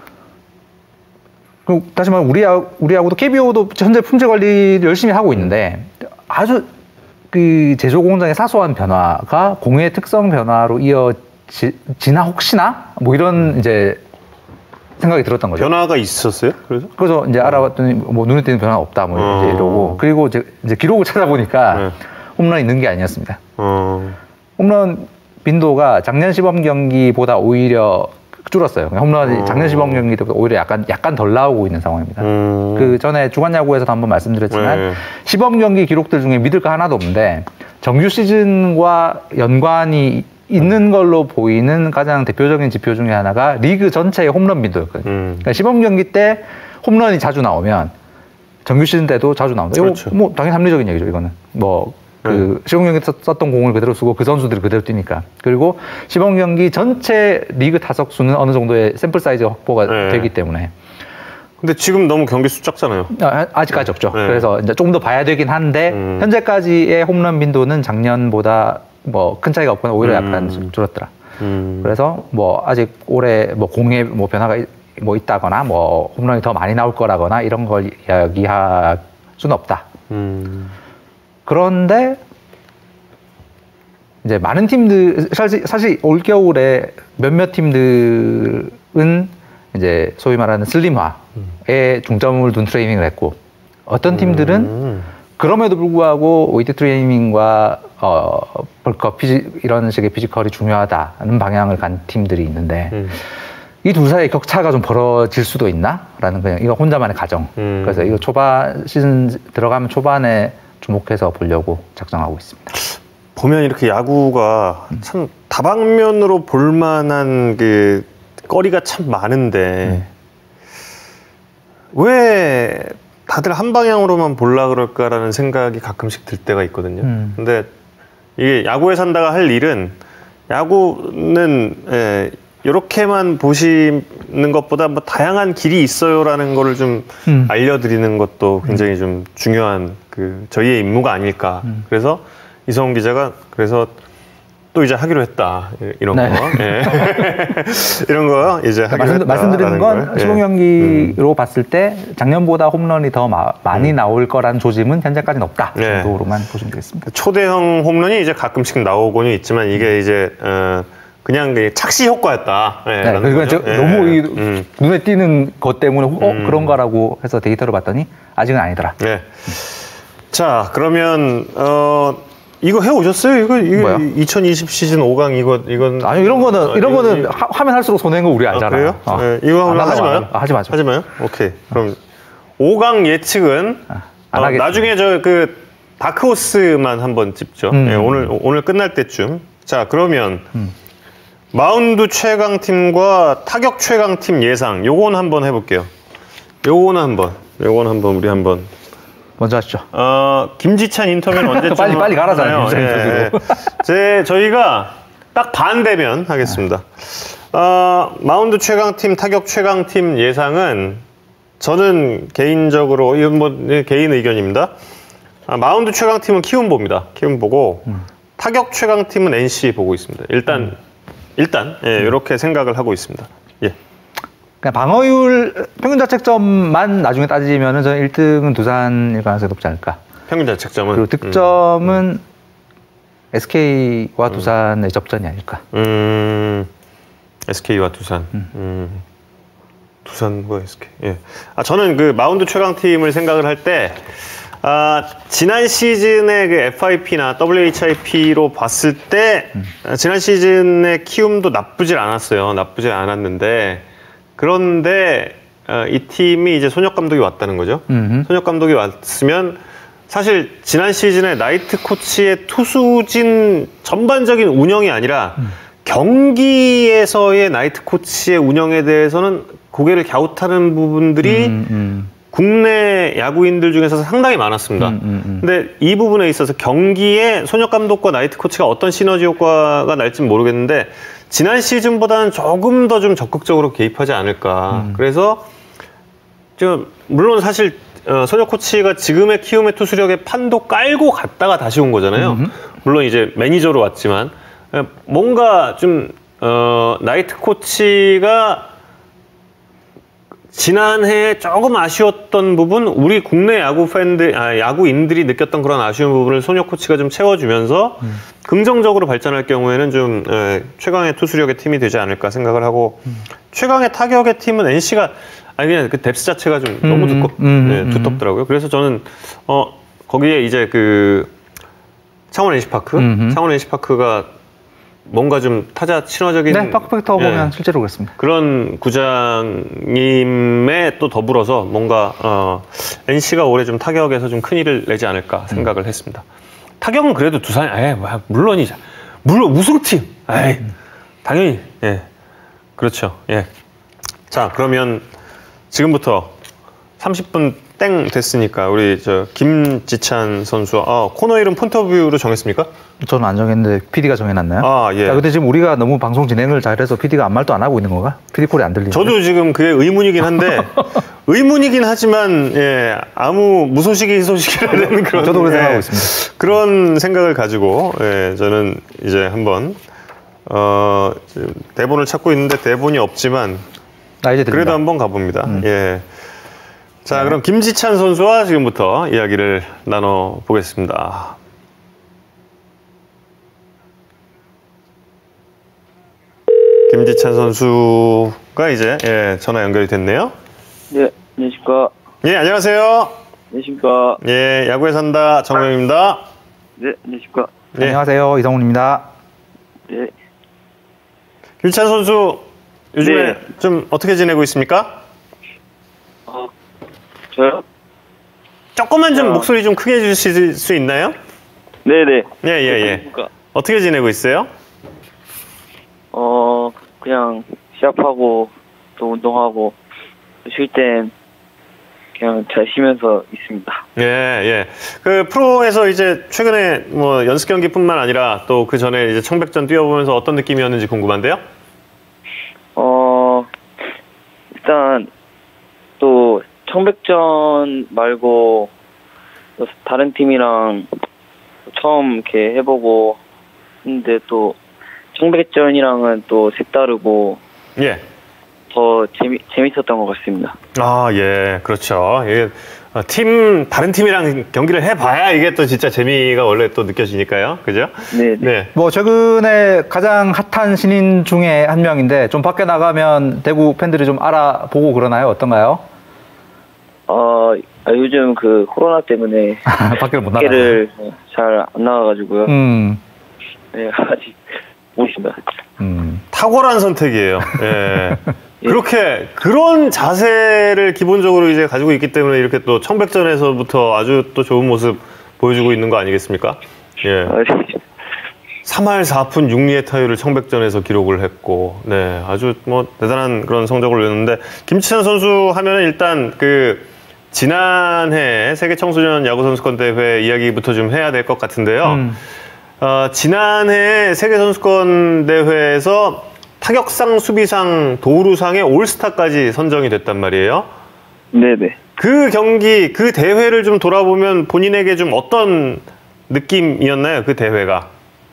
그리고 다시 말하면 우리 야구, 우리 야구도 케이비오도 현재 품질 관리를 열심히 하고 있는데 아주 그 제조 공정의 사소한 변화가 공의 특성 변화로 이어지나 혹시나 뭐 이런 이제 생각이 들었던 거죠. 변화가 있었어요? 그래서? 그래서 이제 알아봤더니 뭐 눈에 띄는 변화가 없다 뭐 어. 이제 이러고 그리고 이제, 이제 기록을 찾아보니까 네. 홈런이 는 게 아니었습니다. 어. 홈런 빈도가 작년 시범 경기보다 오히려 줄었어요. 홈런이 어. 작년 시범 경기 때보다 오히려 약간 약간 덜 나오고 있는 상황입니다. 음. 그 전에 주간 야구에서도 한번 말씀드렸지만 네. 시범 경기 기록들 중에 믿을 거 하나도 없는데 정규 시즌과 연관이 있는 걸로 보이는 가장 대표적인 지표 중에 하나가 리그 전체의 홈런 빈도였거든요. 음. 그러니까 시범 경기 때 홈런이 자주 나오면 정규 시즌 때도 자주 나온다. 그렇죠. 이거 뭐 당연히 합리적인 얘기죠. 이거는 뭐. 그 음. 시범 경기 썼던 공을 그대로 쓰고 그 선수들이 그대로 뛰니까. 그리고 시범 경기 전체 리그 타석 수는 어느 정도의 샘플 사이즈가 확보가 네. 되기 때문에. 근데 지금 너무 경기 수 작잖아요. 아, 아직까지 없죠. 네. 그래서 이제 좀 더 봐야 되긴 한데 음. 현재까지의 홈런 빈도는 작년보다 뭐 큰 차이가 없거나 오히려 약간 음. 줄었더라. 음. 그래서 뭐 아직 올해 뭐 공에 뭐 변화가 뭐 있다거나 뭐 홈런이 더 많이 나올 거라거나 이런 걸 이야기할 수는 없다. 음. 그런데 이제 많은 팀들 사실, 사실 올 겨울에 몇몇 팀들은 이제 소위 말하는 슬림화에 중점을 둔 트레이닝을 했고 어떤 팀들은 음. 그럼에도 불구하고 웨이트 트레이닝과 어, 벌크업 피지, 이런 식의 피지컬이 중요하다는 방향을 간 팀들이 있는데 음. 이 둘 사이의 격차가 좀 벌어질 수도 있나? 라는 그냥 이거 혼자만의 가정. 음. 그래서 이거 초반 시즌 들어가면 초반에 주목해서 보려고 작정하고 있습니다. 보면 이렇게 야구가 참 다방면으로 볼만한 그 거리가 참 많은데 왜 다들 한 방향으로만 볼라 그럴까라는 생각이 가끔씩 들 때가 있거든요. 음. 근데 이게 야구에 산다가 할 일은 야구는 예, 이렇게만 보시는 것보다 뭐 다양한 길이 있어요라는 거를 좀 음. 알려드리는 것도 굉장히 좀 중요한 그 저희의 임무가 아닐까. 음. 그래서 이성훈 기자가 그래서 또 이제 하기로 했다 이런 네. 거 예. 이런 거 이제 하기로 말씀, 했다 말씀드리는 건 시범 경기로 음. 봤을 때 작년보다 홈런이 더 마, 많이 음. 나올 거라는 조짐은 현재까지는 없다 네. 정도로만 보시면 되겠습니다. 초대형 홈런이 이제 가끔씩 나오고는 있지만 이게 이제 어, 그냥 착시 효과였다. 네, 네, 그리고 저, 예. 너무 이, 음. 눈에 띄는 것 때문에 어 음. 그런가라고 해서 데이터를 봤더니 아직은 아니더라. 네. 자 그러면 어. 이거 해 오셨어요? 이거 이거 뭐야? 이천이십 시즌 오 강 이거 이건 아니 이런 거는 아, 이런 이거, 거는 이거. 하, 하면 할수록 손해인 거 우리 알잖아요. 아, 그래요? 어. 네, 이거 안 하지 마요. 아, 하지 마죠. 하지 마요. 오케이. 그럼 오 강 예측은 아, 안 어, 하겠습니다. 나중에 저 그 다크호스만 한번 찝죠. 음. 네, 오늘 오늘 끝날 때쯤. 자 그러면 음. 마운드 최강 팀과 타격 최강 팀 예상. 요건 한번 해볼게요. 요건 한번. 요건 한번 우리 한번. 먼저 하시죠. 어, 김지찬 인터뷰는 언제쯤 빨리 빨리 가라잖아요. 예, 예. 제 저희가 딱 반대면 하겠습니다. 어, 마운드 최강 팀, 타격 최강 팀 예상은 저는 개인적으로 이건 뭐 개인 의견입니다. 아, 마운드 최강 팀은 키움보입니다. 키움보고 음. 타격 최강 팀은 엔씨 보고 있습니다. 일단 음. 일단 예, 음. 이렇게 생각을 하고 있습니다. 예. 그냥 방어율 평균 자책점만 나중에 따지면은 저는 일 등은 두산일 가능성이 높지 않을까. 평균 자책점은 그리고 득점은 음. 에스케이와 음. 두산의 접전이 아닐까. 음. 에스케이와 두산. 음. 음. 두산과 에스케이. 예. 아 저는 그 마운드 최강 팀을 생각을 할 때 아, 지난 시즌의 그 에프아이피나 더블유에이치아이피로 봤을 때 음. 지난 시즌의 키움도 나쁘질 않았어요. 나쁘질 않았는데 그런데 어, 이 팀이 이제 손혁 감독이 왔다는 거죠. 음흠. 손혁 감독이 왔으면 사실 지난 시즌에 나이트 코치의 투수진 전반적인 운영이 아니라 음. 경기에서의 나이트 코치의 운영에 대해서는 고개를 갸웃하는 부분들이 음, 음. 국내 야구인들 중에서 상당히 많았습니다. 음, 음, 음. 근데 이 부분에 있어서 경기에 손혁 감독과 나이트 코치가 어떤 시너지 효과가 날지는 모르겠는데 지난 시즌보다는 조금 더 좀 적극적으로 개입하지 않을까. 음. 그래서 좀 물론 사실 어, 손혁 코치가 지금의 키움의 투수력에 판도 깔고 갔다가 다시 온 거잖아요. 음. 물론 이제 매니저로 왔지만 뭔가 좀 어, 나이트 코치가 지난해 조금 아쉬웠던 부분, 우리 국내 야구 팬들, 아, 야구인들이 느꼈던 그런 아쉬운 부분을 손혁 코치가 좀 채워주면서 음. 긍정적으로 발전할 경우에는 좀 에, 최강의 투수력의 팀이 되지 않을까 생각을 하고 음. 최강의 타격의 팀은 엔씨가 아니 그냥 그 뎁스 자체가 좀 음, 너무 두껍, 음, 네, 두텁더라고요. 그래서 저는 어 거기에 이제 그 창원 엔씨파크, 음흠. 창원 엔씨파크가 뭔가 좀 타자 친화적인 네, 파크팩터 예, 보면 실제로 그렇습니다. 그런 구장님에 또 더불어서 뭔가 어, 엔씨가 올해 좀 타격에서 좀 큰 일을 내지 않을까 생각을 음. 했습니다. 타격은 그래도 두산, 에 물론이죠. 물론 우승팀, 에이, 음. 당연히 예, 그렇죠. 예. 자 그러면 지금부터 삼십 분 땡 됐으니까 우리 저 김지찬 선수 아, 코너 이름 폰터뷰로 정했습니까? 저는 안 정했는데 피디가 정해놨나요? 아 예. 야, 근데 지금 우리가 너무 방송 진행을 잘해서 피디가 아무 말도 안 하고 있는 건가? 피디 콜이 안 들리죠? 저도 지금 그게 의문이긴 한데 의문이긴 하지만 예, 아무 무소식이 소식이라 되는 그런 저도 그렇게 예, 생각하고 있습니다. 그런 생각을 가지고 예, 저는 이제 한번 어, 대본을 찾고 있는데 대본이 없지만 아, 이제 그래도 한번 가봅니다. 음. 예. 자, 네. 그럼 김지찬 선수와 지금부터 이야기를 나눠보겠습니다. 김지찬 선수가 이제 예, 전화 연결이 됐네요. 네, 안녕하십니까. 예, 안녕하세요. 안녕하십니까. 예, 야구에 산다 정우영입니다. 네, 안녕하십니까. 네. 안녕하세요, 이성훈입니다. 네. 김지찬 선수 요즘에 네. 좀 어떻게 지내고 있습니까? 어, 저요? 조금만 좀 어. 목소리 좀 크게 해주실 수 있나요? 네네. 예, 예, 예. 어떻게 지내고 있어요? 어, 그냥 시합하고 또 운동하고 쉴 땐 그냥 잘 쉬면서 있습니다. 예, 예. 그 프로에서 이제 최근에 뭐 연습 경기뿐만 아니라 또 그 전에 이제 청백전 뛰어보면서 어떤 느낌이었는지 궁금한데요? 어, 일단 또 청백전 말고 또 다른 팀이랑 처음 이렇게 해보고 했는데 또 청백전이랑은 또 색다르고 예. 더 재미, 재밌었던 것 같습니다. 아, 예, 그렇죠. 예. 어, 팀, 다른 팀이랑 경기를 해봐야 이게 또 진짜 재미가 원래 또 느껴지니까요. 그죠? 네. 네. 뭐, 최근에 가장 핫한 신인 중에 한 명인데, 좀 밖에 나가면 대구 팬들이 좀 알아보고 그러나요? 어떤가요? 어, 아, 요즘 그 코로나 때문에 밖을 못 나가요. 밖에를 잘 안 나가가지고요. 음. 네, 아직 모르겠습니다. 음. 탁월한 선택이에요. 예. 그렇게 그런 자세를 기본적으로 이제 가지고 있기 때문에 이렇게 또 청백전에서부터 아주 또 좋은 모습 보여주고 있는 거 아니겠습니까? 예. 삼 할 사 푼 육 리의 타율을 청백전에서 기록을 했고, 네, 아주 뭐 대단한 그런 성적을 내는데 김지찬 선수 하면은 일단 그 지난해 세계 청소년 야구 선수권 대회 이야기부터 좀 해야 될 것 같은데요. 음. 어, 지난해 세계 선수권 대회에서 타격상, 수비상, 도루상의 올스타까지 선정이 됐단 말이에요. 네네. 그 경기, 그 대회를 좀 돌아보면 본인에게 좀 어떤 느낌이었나요? 그 대회가?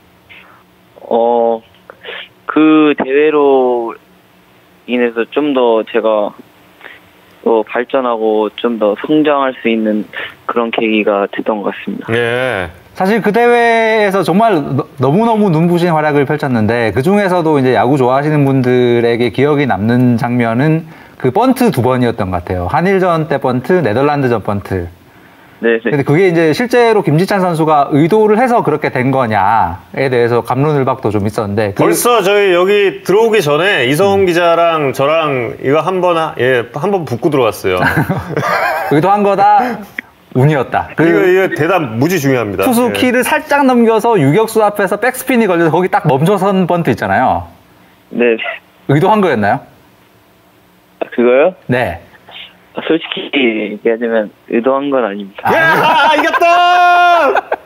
어, 그 대회로 인해서 좀 더 제가 또 발전하고 좀 더 성장할 수 있는 그런 계기가 됐던 것 같습니다. 예. 사실 그 대회에서 정말 너무너무 눈부신 활약을 펼쳤는데 그 중에서도 이제 야구 좋아하시는 분들에게 기억이 남는 장면은 그 번트 두 번이었던 것 같아요. 한일전 때 번트, 네덜란드전 번트. 네. 근데 그게 이제 실제로 김지찬 선수가 의도를 해서 그렇게 된 거냐에 대해서 갑론을박도 좀 있었는데 벌써 저희 여기 들어오기 전에 이성훈 음. 기자랑 저랑 이거 한번 예, 한번 붙고 들어왔어요. 의도한 거다. 운이었다. 그 이거, 이거 대답 무지 중요합니다. 투수 예. 키를 살짝 넘겨서 유격수 앞에서 백스핀이 걸려서 거기 딱 멈춰선 번트 있잖아요. 네. 의도한 거였나요? 아, 그거요? 네. 솔직히 얘기하자면 의도한 건 아닙니다. 야, 이겼다!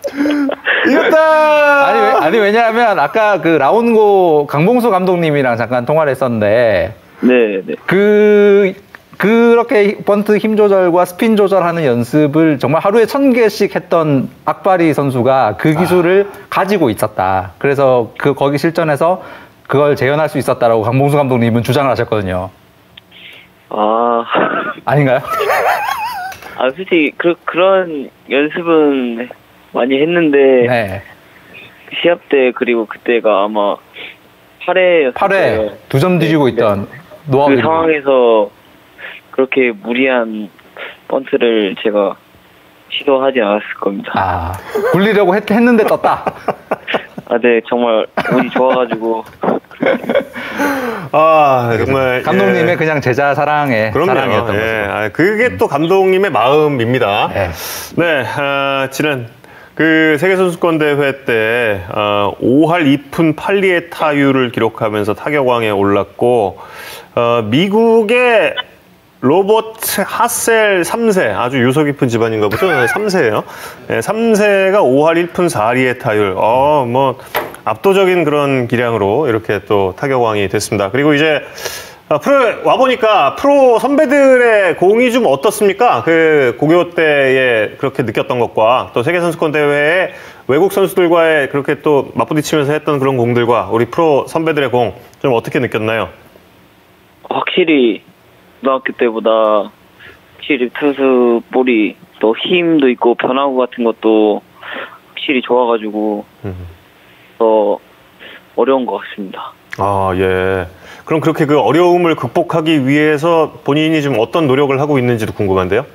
이겼다! 아니, 왜, 아니 왜냐하면 아까 그 라운고 강봉수 감독님이랑 잠깐 통화를 했었는데 네, 네. 그 그렇게 번트 힘 조절과 스핀 조절하는 연습을 정말 하루에 천 개씩 했던 악바리 선수가 그 기술을 아. 가지고 있었다. 그래서 그 거기 실전에서 그걸 재현할 수 있었다라고 강봉수 감독님은 주장을 하셨거든요. 아 아닌가요? 아 솔직히 그 그런 연습은 많이 했는데 네. 시합 때 그리고 그때가 아마 팔 회였어요. 팔 회 두 점 뒤지고 네, 있던 노하우. 그 상황에서 그렇게 무리한 번트를 제가 시도하지 않았을 겁니다. 아, 굴리려고 했, 했는데 떴다. 아, 네, 정말 운이 좋아가지고. 아, 정말. 감독님의 예. 그냥 제자 사랑의 그럼요. 사랑이었던 예. 거죠. 아, 그게 또 감독님의 마음입니다. 네. 네, 아, 지난 그 세계선수권대회 때 어, 오 할 이 분 팔 리의 타율을 기록하면서 타격왕에 올랐고 어, 미국의 로버트 하셀 삼 세, 아주 유서 깊은 집안인가 보죠? 삼 세예요. 네, 삼 세가 오 할 일 분 사 리의 타율. 어, 뭐 압도적인 그런 기량으로 이렇게 또 타격왕이 됐습니다. 그리고 이제 프로에 와보니까 프로 선배들의 공이 좀 어떻습니까? 그 고교 때에 그렇게 느꼈던 것과 또 세계선수권 대회에 외국 선수들과의 그렇게 또 맞부딪히면서 했던 그런 공들과 우리 프로 선배들의 공 좀 어떻게 느꼈나요? 확실히 고등학교 때보다 확실히 투수 볼이 또 힘도 있고 변화구 같은 것도 확실히 좋아가지고 음. 더 어려운 것 같습니다. 아, 예. 그럼 그렇게 그 어려움을 극복하기 위해서 본인이 좀 어떤 노력을 하고 있는지도 궁금한데요?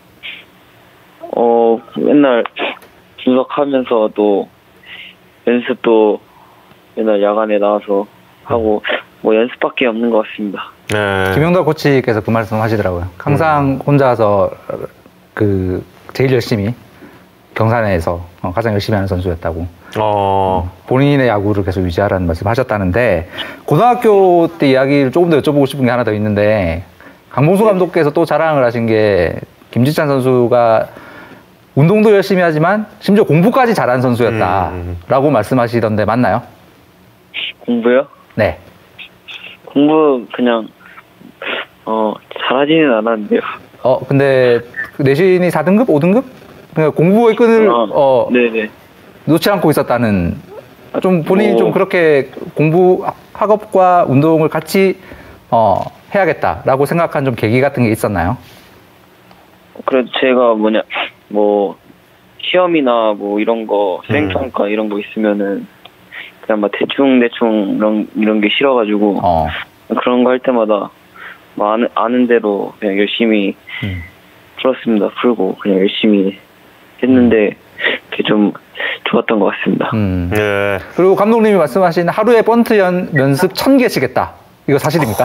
어, 맨날 분석하면서 또 연습도 맨날 야간에 나와서 하고 뭐 연습밖에 없는 것 같습니다. 네. 김영달 코치께서 그 말씀 하시더라고요. 항상 음. 혼자서 그 제일 열심히 경산에서 가장 열심히 하는 선수였다고. 어. 본인의 야구를 계속 유지하라는 말씀 하셨다는데, 고등학교 때 이야기를 조금 더 여쭤보고 싶은 게 하나 더 있는데, 강봉수 감독께서 또 자랑을 하신 게 김지찬 선수가 운동도 열심히 하지만 심지어 공부까지 잘하는 선수였다라고 음. 말씀하시던데 맞나요? 공부요? 네. 공부 그냥 어 잘하지는 않았는데요. 어 근데 내신이 사 등급, 오 등급? 그러니까 공부의 끈을 어, 어 네네. 놓지 않고 있었다는, 좀 본인이 뭐, 좀 그렇게 공부 학업과 운동을 같이 어 해야겠다라고 생각한 좀 계기 같은 게 있었나요? 그래도 제가 뭐냐 뭐 시험이나 뭐 이런 거 수행평가 음. 이런 거 있으면은 그냥 막 대충 대충 이런 이런 게 싫어가지고 어. 그런 거 할 때마다 뭐 아는 아는 대로 그냥 열심히 음. 풀었습니다. 풀고 그냥 열심히 했는데 그게 좀 좋았던 것 같습니다. 음. 네. 그리고 감독님이 말씀하신 하루에 번트 연, 연습 천 개씩 했다. 이거 사실입니까?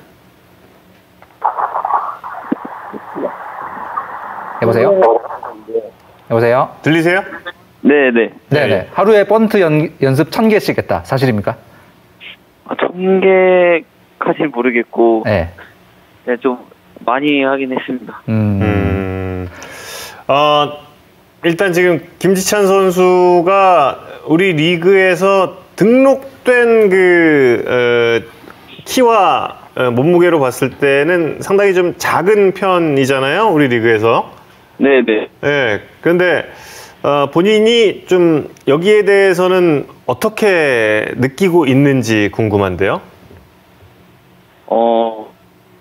여보세요? 여보세요? 들리세요? 네네. 네네. 하루에 번트 연, 연습 천 개씩 했다. 사실입니까? 아, 천 개까지는 모르겠고, 네. 네, 좀 많이 하긴 했습니다. 음. 음. 어, 일단 지금 김지찬 선수가 우리 리그에서 등록된 그, 어, 키와 어, 몸무게로 봤을 때는 상당히 좀 작은 편이잖아요. 우리 리그에서. 네네. 네. 그런데, 어, 본인이 좀 여기에 대해서는 어떻게 느끼고 있는지 궁금한데요? 어,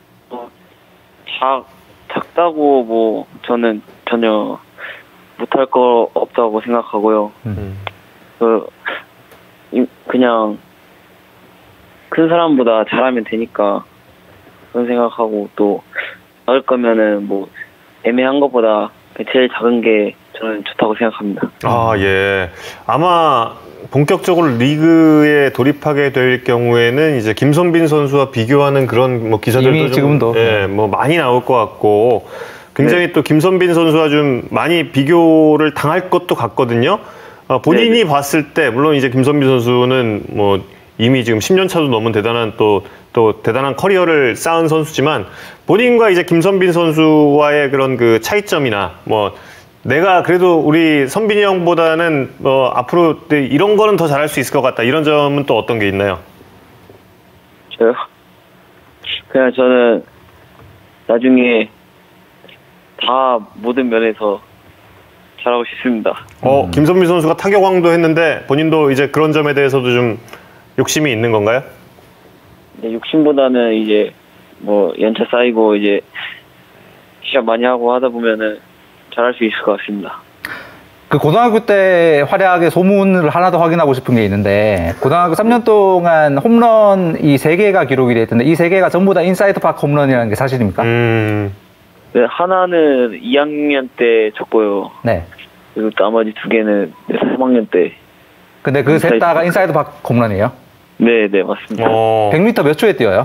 작, 작다고 뭐 저는 전혀 못할 거 없다고 생각하고요. 음. 그, 그냥 큰 사람보다 잘하면 되니까 그런 생각하고, 또 작을 거면은 뭐 애매한 것보다 제일 작은 게 저는 좋다고 생각합니다. 아, 예. 아마 본격적으로 리그에 돌입하게 될 경우에는 이제 김선빈 선수와 비교하는 그런 뭐 기사들도 이미 좀, 지금도 예, 뭐 많이 나올 것 같고, 굉장히 네. 또 김선빈 선수와 좀 많이 비교를 당할 것도 같거든요. 어, 본인이 네네. 봤을 때, 물론 이제 김선빈 선수는 뭐 이미 지금 십 년 차도 넘은 대단한 또, 또 대단한 커리어를 쌓은 선수지만, 본인과 이제 김선빈 선수와의 그런 그 차이점이나 뭐 내가 그래도 우리 선빈이 형보다는 뭐 앞으로 이런 거는 더 잘할 수 있을 것 같다, 이런 점은 또 어떤 게 있나요? 저요? 그냥 저는 나중에 다 모든 면에서 잘하고 싶습니다. 어, 음. 김선빈 선수가 타격왕도 했는데 본인도 이제 그런 점에 대해서도 좀 욕심이 있는 건가요? 네, 욕심보다는 이제 뭐 연차 쌓이고 이제 시합 많이 하고 하다 보면은 잘할 수 있을 것 같습니다. 그 고등학교 때 활약의 소문을 하나 더 확인하고 싶은 게 있는데 고등학교 삼 년 동안 홈런 이 세 개가 기록이 돼 있던데 이 세 개가 전부 다 인사이드 파크 홈런이라는 게 사실입니까? 음. 네, 하나는 이 학년 때 쳤고요. 네. 그리고 나머지 두 개는 삼 학년 때. 근데 그 셋 다가 인사이드 파크 홈런이에요? 네, 네, 맞습니다. 어. 백 미터 몇 초에 뛰어요?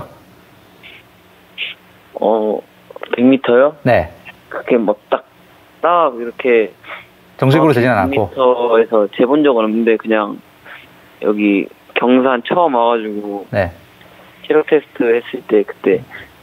어, 백 미터요? 네. 그게 뭐 딱, 딱 이렇게 정식으로 되지는 않고. 백 미터에서 재본 적은 없는데 그냥 여기 경산 처음 와가지고 네. 체력 테스트 했을 때 그때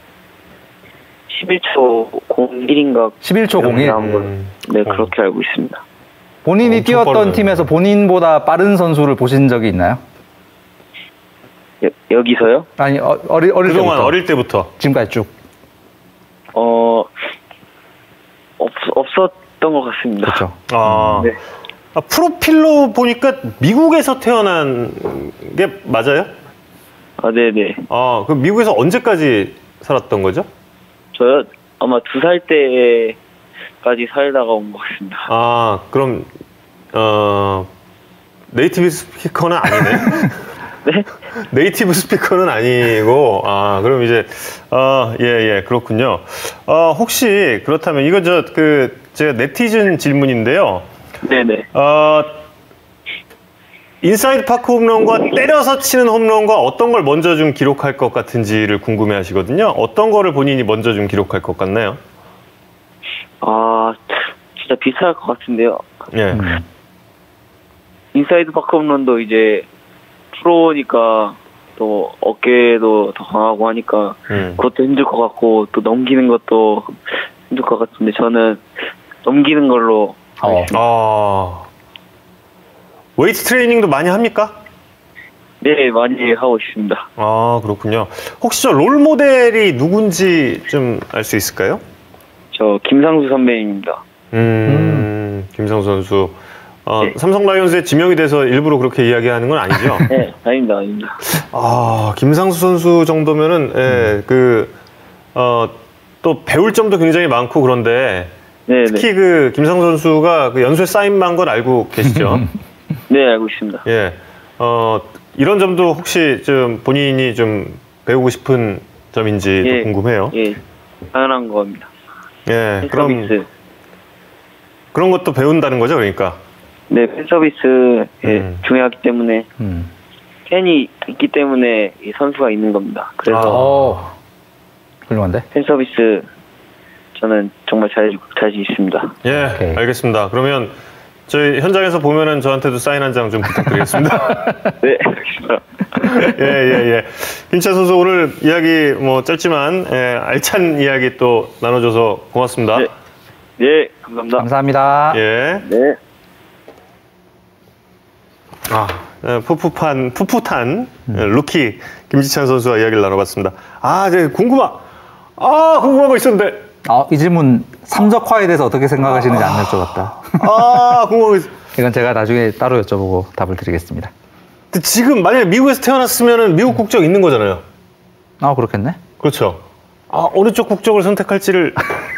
십일 초 공일인가 십일 초 공일? 음. 네, 그렇게 알고 있습니다. 본인이 뛰었던 빠르네. 팀에서 본인보다 빠른 선수를 보신 적이 있나요? 여, 여기서요? 아니 어, 어리, 어릴 그동안 때부터 어릴 때부터. 지금까지 쭉. 어, 없, 없었던 것 같습니다. 그렇죠. 아. 네. 아, 프로필로 보니까 미국에서 태어난 게 맞아요? 아, 네네. 아, 그럼 미국에서 언제까지 살았던 거죠? 저요? 아마 두 살 때까지 살다가 온 것 같습니다. 아, 그럼, 어, 네이티브 스피커는 아니네? 네? 네이티브 스피커는 아니고, 아, 그럼 이제, 어, 예, 예, 그렇군요. 어, 혹시 그렇다면, 이거 저, 그, 제가 네티즌 질문인데요. 네네. 어, 인사이드 파크 홈런과 때려서 치는 홈런과 어떤 걸 먼저 좀 기록할 것 같은지를 궁금해 하시거든요. 어떤 거를 본인이 먼저 좀 기록할 것 같나요? 아, 진짜 비슷할 것 같은데요. 예. 음. 인사이드 파크 홈런도 이제 프로니까 또 어깨도 더 강하고 하니까 음. 그것도 힘들 것 같고 또 넘기는 것도 힘들 것 같은데 저는 넘기는 걸로 하겠습니다. 아, 웨이트 트레이닝도 많이 합니까? 네, 많이 하고 있습니다. 아, 그렇군요. 혹시 저 롤 모델이 누군지 좀 알 수 있을까요? 저 김상수 선배님입니다. 음, 음. 김상수 선수. 어, 네. 삼성 라이온즈에 지명이 돼서 일부러 그렇게 이야기하는 건 아니죠? 네, 아닙니다, 아닙니다. 아, 김상수 선수 정도면은, 예, 음. 그, 어, 또 배울 점도 굉장히 많고 그런데, 네네. 특히 그 김상수 선수가 그 연수에 사인만 걸 알고 계시죠? 네, 알고 있습니다. 예, 어, 이런 점도 혹시 좀 본인이 좀 배우고 싶은 점인지 예, 궁금해요. 예, 당연한 겁니다. 예, 그럼 팬서비스. 그런 것도 배운다는 거죠, 그러니까. 네, 팬서비스 예, 음. 중요하기 때문에 음. 팬이 있기 때문에 이 선수가 있는 겁니다. 그래서 어. 훌륭한데? 팬서비스 저는 정말 잘해주고 자신 있습니다. 예, 오케이. 알겠습니다. 그러면 저희 현장에서 보면은 저한테도 사인 한 장 좀 부탁드리겠습니다. 네, 알겠습니다. 예, 예, 예. 김찬 선수 오늘 이야기 뭐 짧지만 예, 알찬 이야기 또 나눠줘서 고맙습니다. 네, 네 감사합니다. 감사합니다. 예. 네. 아, 예, 풋풋한, 풋풋한 음. 루키 김지찬 선수와 이야기를 나눠봤습니다. 아, 이제 궁금한, 아, 궁금한 거 있었는데. 아, 이 질문 삼적화에 대해서 어떻게 생각하시는지 안 여쭤봤다. 아, 궁금한 거 있... 이건 제가 나중에 따로 여쭤보고 답을 드리겠습니다. 근데 지금 만약에 미국에서 태어났으면 미국 국적 있는 거잖아요. 아, 그렇겠네. 그렇죠. 아, 어느 쪽 국적을 선택할지를.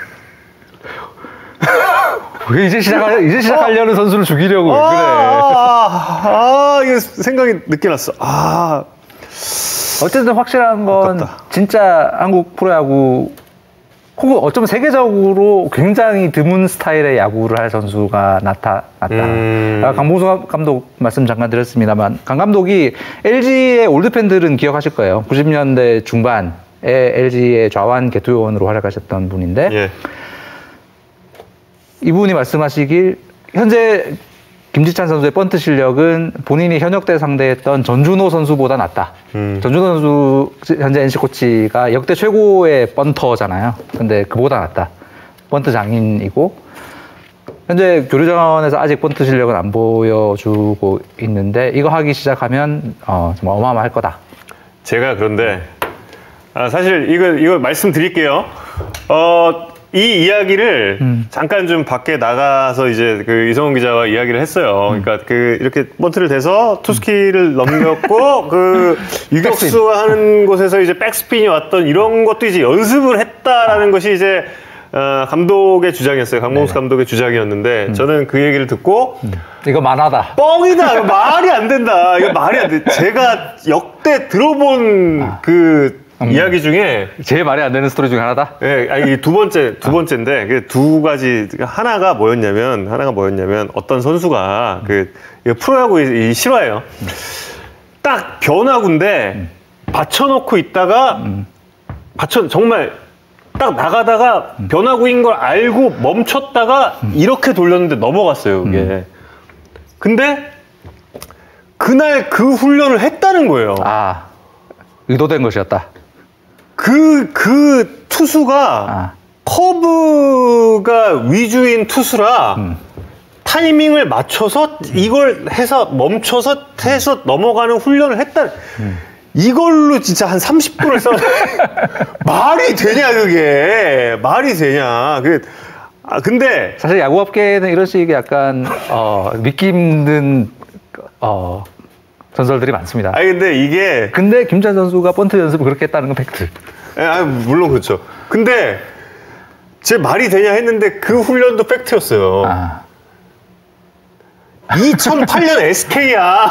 왜 이제 시작하, 이제 시작하려는 어? 선수를 죽이려고 아, 그래. 아, 아, 이게 생각이 늦게 났어. 아. 어쨌든 확실한 건 아깝다. 진짜 한국 프로야구 혹은 어쩌면 세계적으로 굉장히 드문 스타일의 야구를 할 선수가 나타났다. 음. 강봉수 감독 말씀 잠깐 드렸습니다만 강 감독이 엘지의 올드 팬들은 기억하실 거예요. 구십 년대 중반에 엘지의 좌완 개투요원으로 활약하셨던 분인데 예. 이분이 말씀하시길 현재 김지찬 선수의 번트 실력은 본인이 현역 때 상대했던 전준호 선수보다 낫다. 음. 전준호 선수 현재 엔씨 코치가 역대 최고의 번터잖아요. 근데 그보다 낫다. 번트 장인이고 현재 교류장원에서 아직 번트 실력은 안 보여주고 있는데 이거 하기 시작하면 어, 정말 어마어마할 거다. 제가 그런데 아, 사실 이거 이거 말씀드릴게요. 어. 이 이야기를 음. 잠깐 좀 밖에 나가서 이제 그 이성훈 기자와 이야기를 했어요. 음. 그러니까 그 이렇게 번트를 대서 투스키를 음. 넘겼고 그 유격수가 하는 곳에서 이제 백스핀이 왔던 이런 것도 이제 연습을 했다라는 아. 것이 이제 어, 감독의 주장이었어요. 강봉수 네. 감독의 주장이었는데 음. 저는 그 얘기를 듣고 음. 이거 만하다. 뻥이다. 이거 말이 안 된다. 이거 말이 안 돼. 제가 역대 들어본 아. 그 음. 이야기 중에 제일 말이 안 되는 스토리 중에 하나다. 네, 아니 두 번째 두 번째인데 그 두 가지 하나가 뭐였냐면 하나가 뭐였냐면 어떤 선수가 음. 그 프로야구 이 실화예요. 음. 딱 변화구인데 음. 받쳐놓고 있다가 음. 받쳐 정말 딱 나가다가 음. 변화구인 걸 알고 멈췄다가 음. 이렇게 돌렸는데 넘어갔어요. 그게. 음. 근데 그날 그 훈련을 했다는 거예요. 아, 의도된 것이었다. 그, 그 투수가 아. 커브가 위주인 투수라 음. 타이밍을 맞춰서 이걸 해서 멈춰서 해서 넘어가는 훈련을 했다. 음. 이걸로 진짜 한 삼십 분을 써. 말이 되냐, 그게. 말이 되냐. 그 아, 근데. 사실 야구업계는 이런 식의 약간, 어, 믿기 힘든, 어, 전설들이 많습니다. 아니, 근데 이게. 근데 김찬 선수가 번트 연습을 그렇게 했다는 건 팩트. 예, 아, 물론 그렇죠. 근데 제 말이 되냐 했는데 그 훈련도 팩트였어요. 아. 이천팔 년 에스케이야.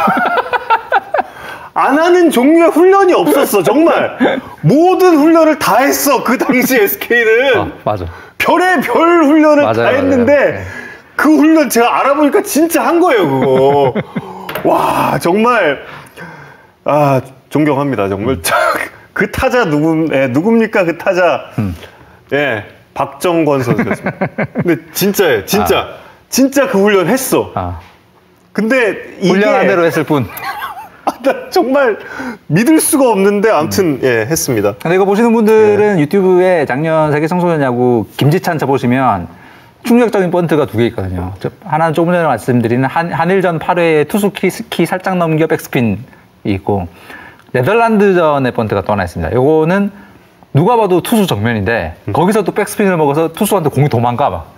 안 하는 종류의 훈련이 없었어, 정말. 모든 훈련을 다 했어, 그 당시 에스케이는. 어, 맞아. 별의 별 훈련을 맞아요, 다 했는데 맞아요. 그 훈련 제가 알아보니까 진짜 한 거예요, 그거. 와, 정말 아, 존경합니다, 정말. 그 타자 누구, 예, 누굽니까, 그 타자. 음. 예, 박정권 선수였습니다. 근데 진짜예요, 진짜. 아. 진짜 그 훈련 했어. 아. 근데 이게. 훈련한 대로 했을 뿐. 아, 나 정말 믿을 수가 없는데 아무튼 음. 예, 했습니다. 근데 이거 보시는 분들은 예. 유튜브에 작년 세계 청소년 야구 김지찬 쳐보시면 충격적인 번트가 두 개 있거든요. 하나는 조금 전에 말씀드린 한, 한일전 팔 회에 투수 키, 키 살짝 넘겨 백스핀이 있고 네덜란드전의 번트가 또 하나 있습니다. 요거는 누가 봐도 투수 정면인데 음. 거기서 또 백스핀을 먹어서 투수한테 공이 도망가 막.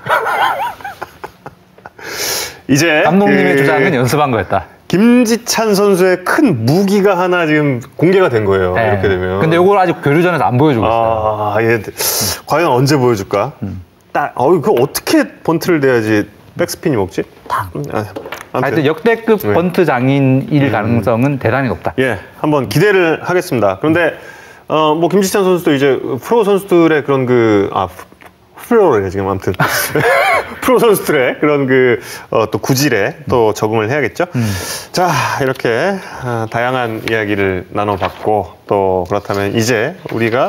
이제 감독님의 그... 주장은 연습한 거였다. 김지찬 선수의 큰 무기가 하나 지금 공개가 된 거예요. 네. 이렇게 되면. 근데 이걸 아직 교류전에서 안 보여주고 있어요. 아, 예. 음. 과연 언제 보여줄까? 음. 딱, 어이, 그 어떻게 번트를 내야지 백스핀이 먹지? 아, 하여튼 역대급 네. 번트 장인일 음. 가능성은 대단히 높다. 예, 한번 기대를 하겠습니다. 그런데 어, 뭐 김지찬 선수도 이제 프로 선수들의 그런 그 아. 프로래 지금 아무튼 프로 선수들의 그런 그 어, 또 구질에 또 적응을 해야겠죠. 음. 자, 이렇게 어, 다양한 이야기를 나눠봤고 또 그렇다면 이제 우리가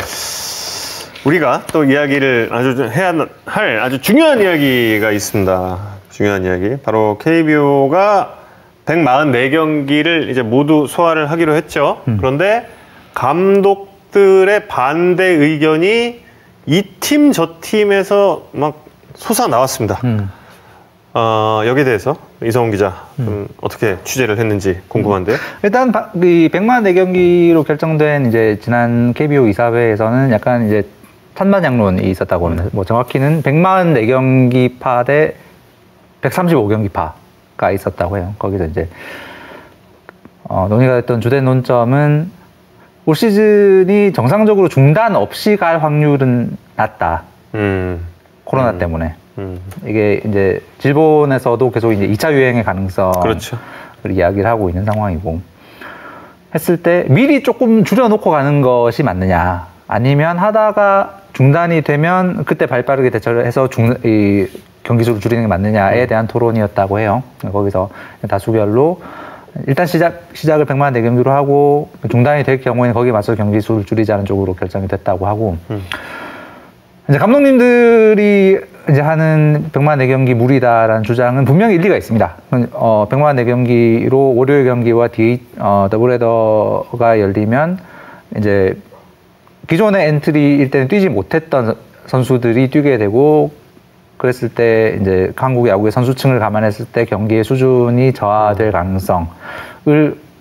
우리가 또 이야기를 아주 해야 할 아주 중요한 이야기가 있습니다. 중요한 이야기 바로 케이비오가 백사십사 경기를 이제 모두 소화를 하기로 했죠. 음. 그런데 감독들의 반대 의견이 이 팀 저 팀에서 막 솟아 나왔습니다. 음. 어, 여기에 대해서 이성훈 기자 음. 음, 어떻게 취재를 했는지 궁금한데요. 음. 일단 이 백사십사 경기로 결정된 이제 지난 케이비오 이사회에서는 약간 이제 찬반양론이 있었다고 합니다. 뭐 정확히는 백사십사 경기파 대 백삼십오 경기파가 있었다고 해요. 거기서 이제 어, 논의가 됐던 주된 논점은 올 시즌이 정상적으로 중단 없이 갈 확률은 낮다. 음. 코로나 음. 때문에. 음. 이게 이제 일본에서도 계속 이제 이 차 유행의 가능성을 그렇죠. 이야기를 하고 있는 상황이고 했을 때 미리 조금 줄여놓고 가는 것이 맞느냐 아니면 하다가 중단이 되면 그때 발빠르게 대처를 해서 중, 이 경기 수를 줄이는 게 맞느냐에 대한 토론이었다고 해요. 거기서 다수결로 일단 시작, 시작을 백사십사 경기로 하고 중단이 될 경우에는 거기에 맞서 경기 수를 줄이자는 쪽으로 결정이 됐다고 하고 음. 이제 감독님들이 이제 하는 백사십사 경기 무리다라는 주장은 분명히 일리가 있습니다. 어, 백사십사 경기로 월요일 경기와 디, 어, 더블헤더가 열리면 이제 기존의 엔트리일 때는 뛰지 못했던 선수들이 뛰게 되고 그랬을 때 이제 한국 야구의 선수층을 감안했을 때 경기의 수준이 저하될 가능성을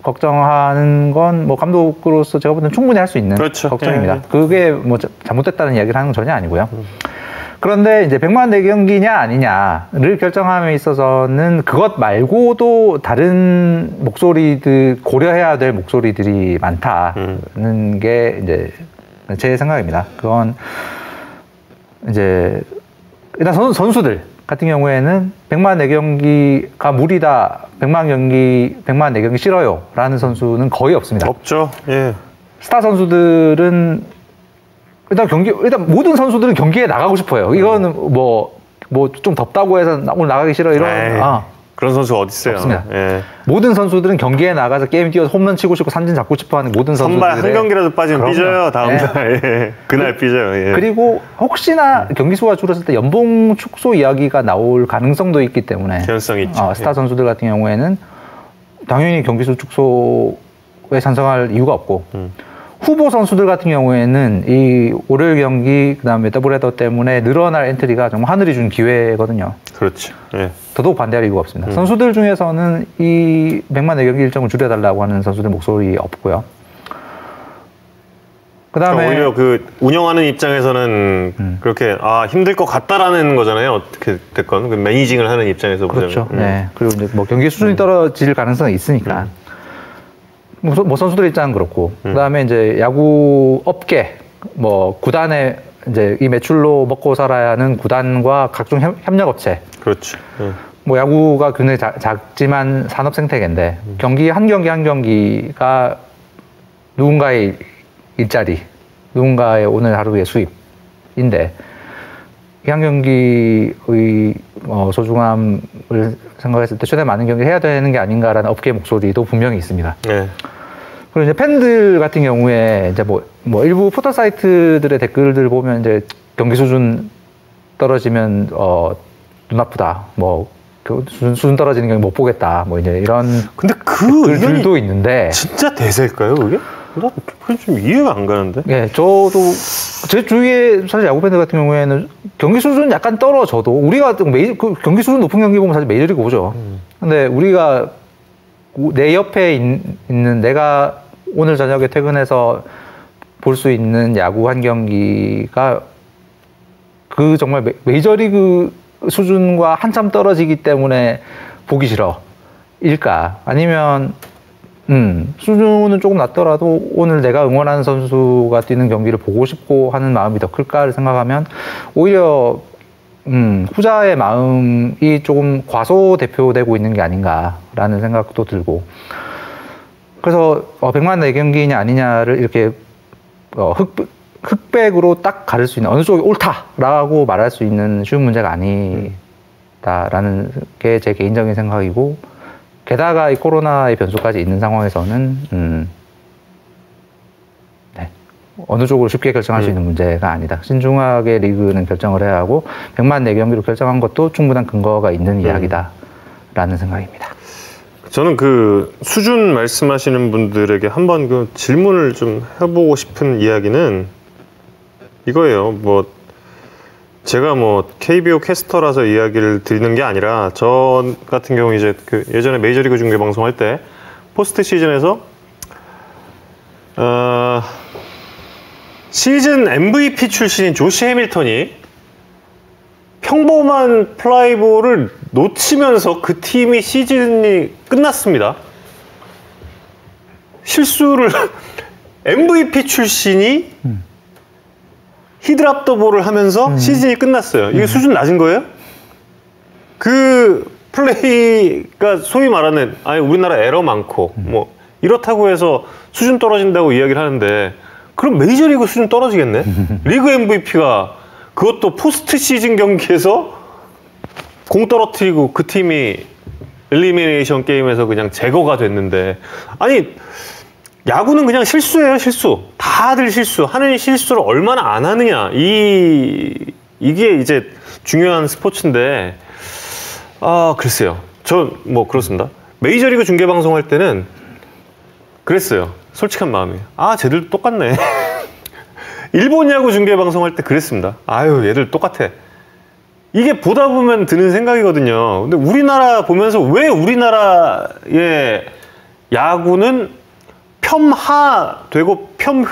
걱정하는 건 뭐 감독으로서 제가 볼 때는 충분히 할 수 있는 그렇죠. 걱정입니다. 예. 그게 뭐 잘못됐다는 이야기를 하는 건 전혀 아니고요. 음. 그런데 이제 백만 내 경기냐 아니냐를 결정함에 있어서는 그것 말고도 다른 목소리들, 고려해야 될 목소리들이 많다는 음. 게 이제 제 생각입니다. 그건 이제 일단 선, 선수들 같은 경우에는 백만 내 경기가 무리다, 백만 경기, 백만 내 경기 싫어요 라는 선수는 거의 없습니다. 없죠. 예. 스타 선수들은 일단 경기, 일단 모든 선수들은 경기에 나가고 싶어요. 이거는 뭐, 뭐 좀 덥다고 해서 오늘 나가기 싫어 이런. 에이, 아, 그런 선수가 어디 있어요? 없습니다. 예. 모든 선수들은 경기에 나가서 게임 뛰어서 홈런 치고 싶고 삼진 잡고 싶어하는 모든 선수들. 선발 한 경기라도 빠지면 그럼요. 삐져요. 다음 예. 날. 예. 그날 삐져요. 예. 그리고 혹시나 경기 수가 줄었을 때 연봉 축소 이야기가 나올 가능성도 있기 때문에. 개연성이 있죠. 어, 스타 선수들 같은 경우에는 당연히 경기 수 축소에 찬성할 이유가 없고. 음. 후보 선수들 같은 경우에는 이 월요일 경기 그다음에 더블헤더 때문에 늘어날 엔트리가 정말 하늘이 준 기회거든요. 그렇죠. 예. 더더욱 반대할 이유가 없습니다. 음. 선수들 중에서는 이 백만 내 경기 일정을 줄여달라고 하는 선수들 목소리 없고요. 그다음에 오히려 그 운영하는 입장에서는 음. 그렇게 아 힘들 것 같다라는 거잖아요. 어떻게 됐건 그 매니징을 하는 입장에서 그렇죠. 보자면. 음. 네. 그리고 이제 뭐 경기 수준이 떨어질 가능성이 있으니까. 음. 뭐 선수들 입장은 그렇고 음. 그다음에 이제 야구 업계 뭐 구단의 이제 이 매출로 먹고 살아야 하는 구단과 각종 협력 업체. 그렇죠. 음. 뭐 야구가 굉장히 자, 작지만 산업 생태계인데 음. 경기 한 경기 한 경기가 누군가의 일자리, 누군가의 오늘 하루의 수입인데 이 한 경기의 어, 소중함을 생각했을 때 최대 많은 경기 해야 되는 게 아닌가라는 업계 목소리도 분명히 있습니다. 네. 그리고 이제 팬들 같은 경우에 이제 뭐, 뭐 일부 포털 사이트들의 댓글들 보면 이제 경기 수준 떨어지면 어, 눈 아프다. 뭐 수준, 수준 떨어지는 경기 못 보겠다. 뭐 이제 이런 근데 그 댓글들도 있는데 진짜 대세일까요, 그게? 나 좀 이해가 안 가는데. 예, 저도 제 주위에 사실 야구 팬들 같은 경우에는 경기 수준 약간 떨어져도 우리가 메이, 그 경기 수준 높은 경기 보면 사실 메이저리그 오죠. 음. 근데 우리가 내 옆에 있, 있는 내가 오늘 저녁에 퇴근해서 볼 수 있는 야구 한 경기가 그 정말 메, 메이저리그 수준과 한참 떨어지기 때문에 보기 싫어 일까? 아니면 음, 수준은 조금 낮더라도 오늘 내가 응원하는 선수가 뛰는 경기를 보고 싶고 하는 마음이 더 클까를 생각하면 오히려 음, 후자의 마음이 조금 과소대표되고 있는 게 아닌가라는 생각도 들고 그래서 어, 백만 내 경기냐 아니냐를 이렇게 어, 흑, 흑백으로 딱 가릴 수 있는 어느 쪽이 옳다라고 말할 수 있는 쉬운 문제가 아니다라는 게 제 개인적인 생각이고 게다가 이 코로나의 변수까지 있는 상황에서는 음, 네. 어느 쪽으로 쉽게 결정할 수 있는 문제가 아니다. 신중하게 리그는 결정을 해야 하고 백만 내 경기로 결정한 것도 충분한 근거가 있는 이야기다라는 생각입니다. 저는 그 수준 말씀하시는 분들에게 한번 그 질문을 좀 해보고 싶은 이야기는 이거예요. 뭐 제가 뭐 케이비오 캐스터라서 이야기를 드리는 게 아니라 저 같은 경우 이제 그 예전에 메이저리그 중계 방송할 때 포스트 시즌에서 어 시즌 엠브이피 출신인 조시 해밀턴이 평범한 플라이볼을 놓치면서 그 팀이 시즌이 끝났습니다. 실수를 엠브이피 출신이 음. 히드랍 더 볼을 하면서 음. 시즌이 끝났어요. 이게 음. 수준 낮은 거예요? 그 플레이가 소위 말하는 아니 우리나라 에러 많고 음. 뭐 이렇다고 해서 수준 떨어진다고 이야기를 하는데 그럼 메이저리그 수준 떨어지겠네? 리그 엠브이피가 그것도 포스트 시즌 경기에서 공 떨어뜨리고 그 팀이 엘리미네이션 게임에서 그냥 제거가 됐는데 아니 야구는 그냥 실수예요, 실수. 다들 실수. 하는 실수를 얼마나 안 하느냐. 이, 이게 이제 중요한 스포츠인데, 아, 글쎄요. 저 뭐 그렇습니다. 메이저리그 중계방송 할 때는 그랬어요. 솔직한 마음이. 아, 쟤들 똑같네. 일본 야구 중계방송 할 때 그랬습니다. 아유, 얘들 똑같아. 이게 보다 보면 드는 생각이거든요. 근데 우리나라 보면서 왜 우리나라의 야구는 폄하되고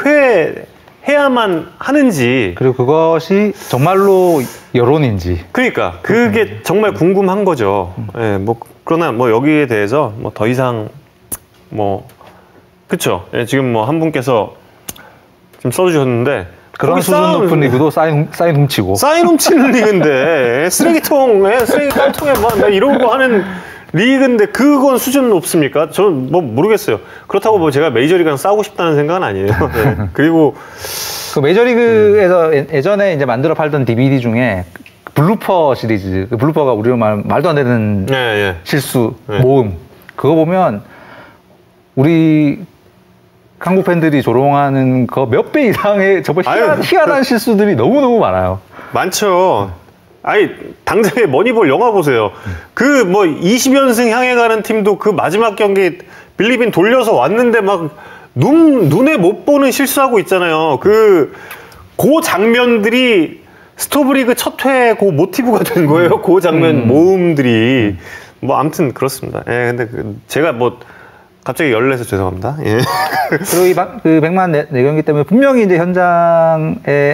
폄훼해야만 하는지 그리고 그것이 정말로 여론인지 그러니까 그게 정말 궁금한 거죠. 음. 예, 뭐 그러나 뭐 여기에 대해서 뭐 더 이상 뭐 그쵸? 예, 지금 뭐 한 분께서 지금 써주셨는데 그런 수준 높은 리그도 사인, 사인 훔치고 사인 훔치는 리그인데 쓰레기통에 쓰레기 깡통에 뭐 이러고 하는 리그인데 그건 수준 높습니까? 저는 뭐 모르겠어요. 그렇다고 뭐 제가 메이저리그랑 싸우고 싶다는 생각은 아니에요. 네. 그리고 그 메이저리그에서 음. 예전에 이제 만들어 팔던 디비디 중에 블루퍼 시리즈, 블루퍼가 우리로 말 말도 안 되는 네, 네. 실수 네. 모음 그거 보면 우리 한국 팬들이 조롱하는 그 몇 배 이상의 저번 희한, 희한한 실수들이 너무너무 많아요. 많죠. 아니, 당장에 머니볼 영화 보세요. 그 뭐 이십 연승 향해 가는 팀도 그 마지막 경기 빌리빈 돌려서 왔는데 막 눈, 눈에 못 보는 실수하고 있잖아요. 그, 그 장면들이 스토브리그 첫 회 그 모티브가 된 거예요. 그 장면 음. 모음들이. 뭐, 아무튼 그렇습니다. 예, 근데 그 제가 뭐, 갑자기 열내서 죄송합니다. 예. 그리고 이 그 백만 내 경기 때문에 분명히 이제 현장에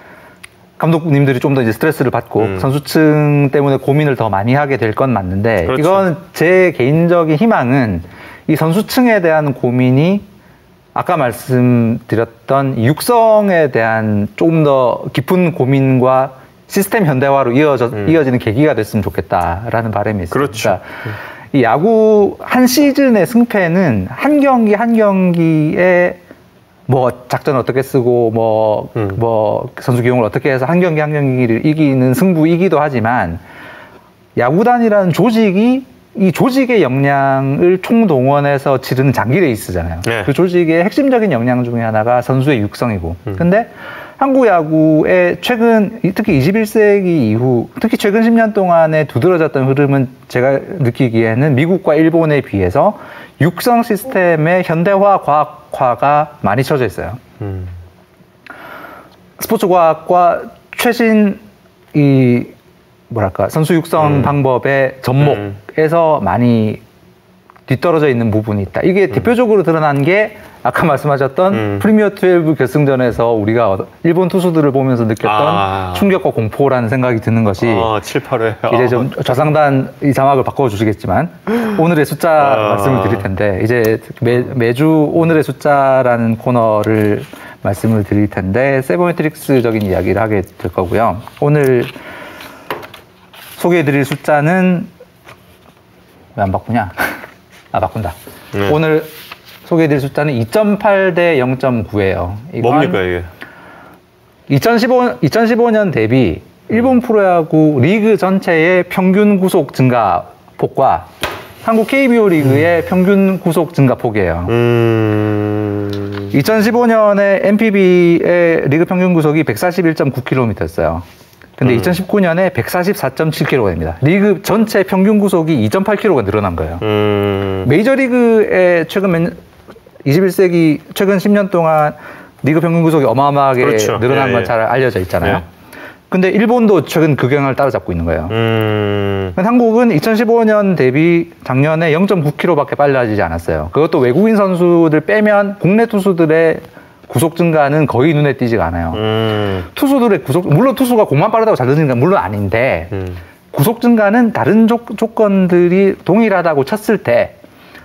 감독님들이 좀 더 이제 스트레스를 받고 음. 선수층 때문에 고민을 더 많이 하게 될 건 맞는데 그렇죠. 이건 제 개인적인 희망은 이 선수층에 대한 고민이 아까 말씀드렸던 육성에 대한 조금 더 깊은 고민과 시스템 현대화로 이어져, 음. 이어지는 계기가 됐으면 좋겠다라는 바람이 있습니다. 그렇죠. 그러니까 이 야구 한 시즌의 승패는 한 경기 한 경기에 뭐 작전 어떻게 쓰고 뭐, 음. 뭐 선수 기용을 어떻게 해서 한 경기 한 경기를 이기는 승부이기도 하지만 야구단이라는 조직이 이 조직의 역량을 총동원해서 치르는 장기 레이스잖아요. 네. 그 조직의 핵심적인 역량 중에 하나가 선수의 육성이고 음. 근데 한국 야구의 최근 특히 이십일 세기 이후 특히 최근 십 년 동안에 두드러졌던 흐름은 제가 느끼기에는 미국과 일본에 비해서 육성 시스템의 현대화 과학화가 많이 쳐져 있어요. 음. 스포츠 과학과 최신 이 뭐랄까 선수 육성 음. 방법의 접목에서 음. 많이 뒤떨어져 있는 부분이 있다. 이게 음. 대표적으로 드러난 게 아까 말씀하셨던 음. 프리미어 십이 결승전에서 우리가 일본 투수들을 보면서 느꼈던 아. 충격과 공포라는 생각이 드는 것이 아, 칠, 팔 회. 이제 좀 저상단 이 자막을 바꿔주시겠지만 오늘의 숫자 아. 말씀을 드릴 텐데 이제 매, 매주 오늘의 숫자라는 코너를 말씀을 드릴 텐데 세버매트릭스적인 이야기를 하게 될 거고요. 오늘 소개해드릴 숫자는 왜 안 바꾸냐? 아 바꾼다. 네. 오늘 소개해드릴 숫자는 이 점 팔 대 영 점 구예요. 뭡니까 이게? 이천십오, 이천십오 년 대비 일본 프로야구 리그 전체의 평균 구속 증가폭과 한국 케이비오 리그의 음. 평균 구속 증가폭이에요. 음... 이천십오 년에 엠피비의 리그 평균 구속이 백사십일 점 구 킬로미터였어요. 근데 음. 이천십구 년에 백사십사 점 칠 킬로미터가 됩니다. 리그 전체 평균 구속이 이 점 팔 킬로미터가 늘어난 거예요. 음. 메이저리그의 최근 몇, 이십일 세기 최근 십 년 동안 리그 평균 구속이 어마어마하게 그렇죠. 늘어난 예, 건 잘 알려져 있잖아요. 예. 근데 일본도 최근 그 경향을 따라잡고 있는 거예요. 음. 한국은 이천십오 년 대비 작년에 영 점 구 킬로미터밖에 빨라지지 않았어요. 그것도 외국인 선수들 빼면 국내 투수들의 구속 증가는 거의 눈에 띄지가 않아요. 음. 투수들의 구속, 물론 투수가 공만 빠르다고 잘 던지는 건 물론 아닌데, 음. 구속 증가는 다른 조, 조건들이 동일하다고 쳤을 때,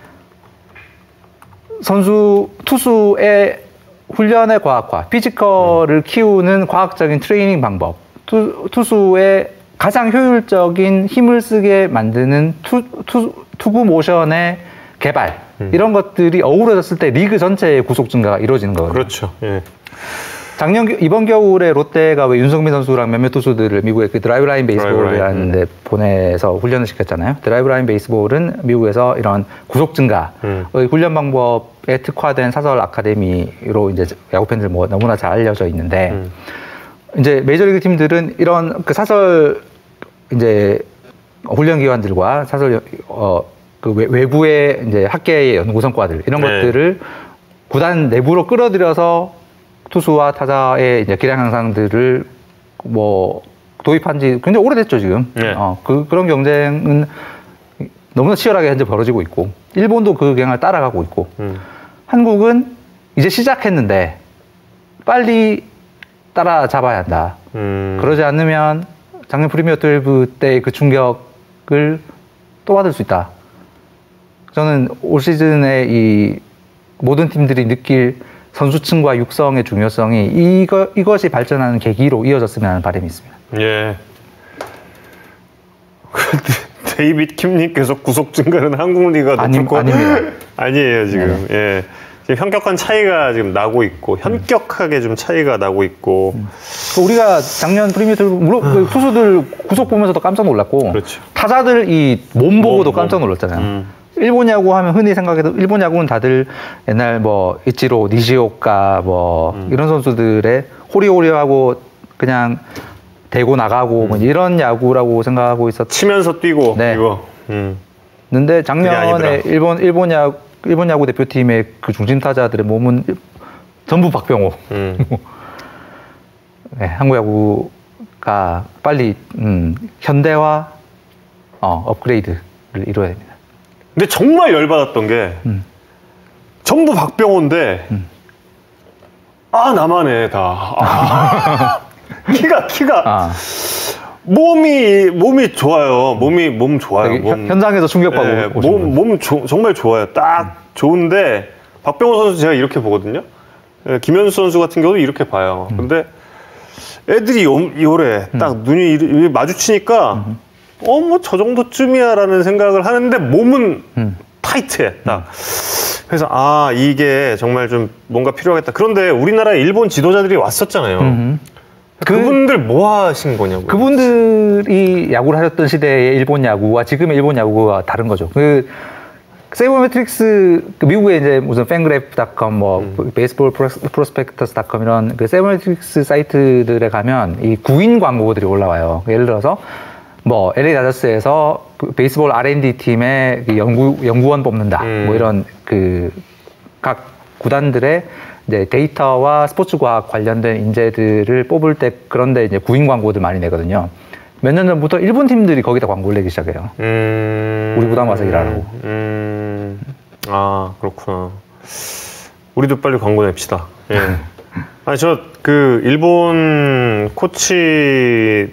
선수, 투수의 훈련의 과학화, 피지컬을 음. 키우는 과학적인 트레이닝 방법, 투, 투수의 가장 효율적인 힘을 쓰게 만드는 투, 투, 투구 모션의 개발, 음. 이런 것들이 어우러졌을 때 리그 전체의 구속 증가가 이루어지는 거거든요. 그렇죠. 예. 작년 이번 겨울에 롯데가 왜 윤석민 선수랑 몇몇 투수들을 미국의 그 드라이브 라인 베이스볼이라는 데 음. 보내서 훈련을 시켰잖아요. 드라이브 라인 베이스볼은 미국에서 이런 구속 증가의 음. 훈련 방법에 특화된 사설 아카데미로 이제 야구 팬들 뭐 너무나 잘 알려져 있는데 음. 이제 메이저리그 팀들은 이런 그 사설 이제 훈련 기관들과 사설 어 그 외부의 이제 학계의 연구성과들 이런 네. 것들을 구단 내부로 끌어들여서 투수와 타자의 이제 기량 향상들을 뭐 도입한 지 굉장히 오래됐죠 지금. 네. 어, 그 그런 경쟁은 너무나 치열하게 현재 벌어지고 있고 일본도 그 경향을 따라가고 있고 음. 한국은 이제 시작했는데 빨리 따라잡아야 한다. 음. 그러지 않으면 작년 프리미어 십이 때의 그 충격을 또 받을 수 있다. 저는 올 시즌에 이 모든 팀들이 느낄 선수층과 육성의 중요성이 이거, 이것이 발전하는 계기로 이어졌으면 하는 바람이 있습니다. 예. 데이빗 킴님께서 구속 증가는 한국 리그가 아니, 높을 아닙니다. 아니에요 지금. 네. 예. 지금 현격한 차이가 지금 나고 있고 현격하게 좀 차이가 나고 있고. 음. 우리가 작년 프리미어 물론 그 투수들 구속 보면서도 깜짝 놀랐고 그렇죠. 타자들 이 몸 보고도 몸, 깜짝 몸. 놀랐잖아요. 음. 일본 야구 하면 흔히 생각해도 일본 야구는 다들 옛날 뭐 이치로, 니시오카 뭐 음. 이런 선수들의 호리호리하고 그냥 대고 나가고 음. 뭐 이런 야구라고 생각하고 있었. 치면서 뛰고 네. 이거. 음. 근데 작년에 일본 일본 야구 일본 야구 대표팀의 그 중심 타자들의 몸은 전부 박병호. 음. 네, 한국 야구가 빨리 음, 현대화, 어, 업그레이드를 이뤄야 됩니다. 근데 정말 열받았던 게 음. 전부 박병호인데 음. 아 나만해 다. 아. 키가 키가 아. 몸이 몸이 좋아요. 몸이 몸 좋아요. 몸. 현장에서 충격받고 네, 몸, 몸 조, 정말 좋아요. 딱 음. 좋은데 박병호 선수 제가 이렇게 보거든요. 네, 김현수 선수 같은 경우도 이렇게 봐요. 음. 근데 애들이 요, 요래 딱 음. 눈이 이리, 마주치니까 음. 어 뭐 저 정도쯤이야라는 생각을 하는데 몸은 음. 타이트해. 딱. 음. 그래서 아 이게 정말 좀 뭔가 필요하겠다. 그런데 우리나라에 일본 지도자들이 왔었잖아요. 음. 그, 그분들 뭐 하신 거냐고요? 그분들이 야구를 하셨던 시대의 일본 야구와 지금의 일본 야구가 다른 거죠. 그 세이버매트릭스 그 미국의 이제 무슨 팬그래프 닷컴 뭐 음. 베이스볼 프로스펙터스 닷컴 이런 그 세이버매트릭스 사이트들에 가면 이 구인 광고들이 올라와요. 예를 들어서 뭐 엘에이 다저스에서 그 베이스볼 알 앤 디 팀의 연구 연구원 뽑는다. 음. 뭐 이런 그 각 구단들의 이제 데이터와 스포츠 과학 관련된 인재들을 뽑을 때 그런데 이제 구인 광고들 많이 내거든요. 몇 년 전부터 일본 팀들이 거기다 광고를 내기 시작해요. 음... 우리 구단 와서 일하라고. 음... 아 그렇구나. 우리도 빨리 광고 냅시다. 예. 아니 저 그 일본 코치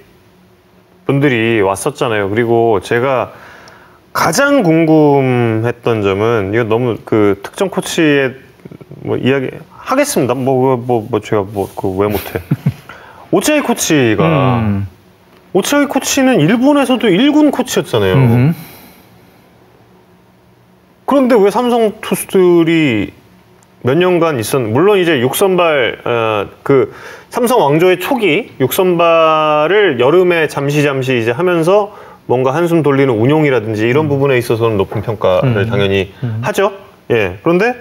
분들이 왔었잖아요. 그리고 제가 가장 궁금했던 점은 이거 너무 그 특정 코치의 뭐 이야기 하겠습니다. 뭐 뭐 뭐 제가 뭐 그 왜 못해? 오치아이 코치가 음. 오치아이 코치는 일본에서도 일 군 코치였잖아요. 음. 그런데 왜 삼성 투수들이 몇 년간 있었? 물론 이제 육선발 어, 그 삼성 왕조의 초기 육선발을 여름에 잠시 잠시 이제 하면서 뭔가 한숨 돌리는 운용이라든지 이런 음. 부분에 있어서는 높은 평가를 음. 당연히 음. 하죠. 예. 그런데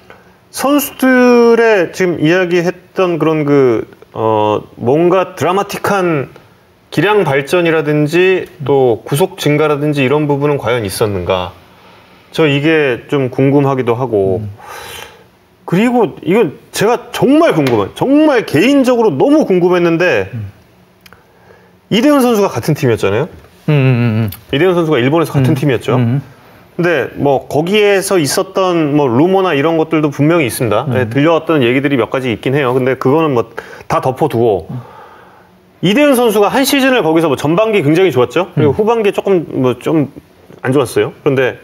선수들의 지금 이야기했던 그런 그, 어, 뭔가 드라마틱한 기량 발전이라든지 또 구속 증가라든지 이런 부분은 과연 있었는가? 저 이게 좀 궁금하기도 하고. 음. 그리고 이건 제가 정말 궁금한, 정말 개인적으로 너무 궁금했는데, 음. 이대훈 선수가 같은 팀이었잖아요? 음, 음, 음. 이대훈 선수가 일본에서 같은 음. 팀이었죠? 음. 근데 뭐 거기에서 있었던 뭐 루머나 이런 것들도 분명히 있습니다. 음. 네, 들려왔던 얘기들이 몇 가지 있긴 해요. 근데 그거는 뭐 다 덮어두고 음. 이대훈 선수가 한 시즌을 거기서 뭐 전반기 굉장히 좋았죠. 그리고 음. 후반기에 조금 뭐 좀 안 좋았어요. 그런데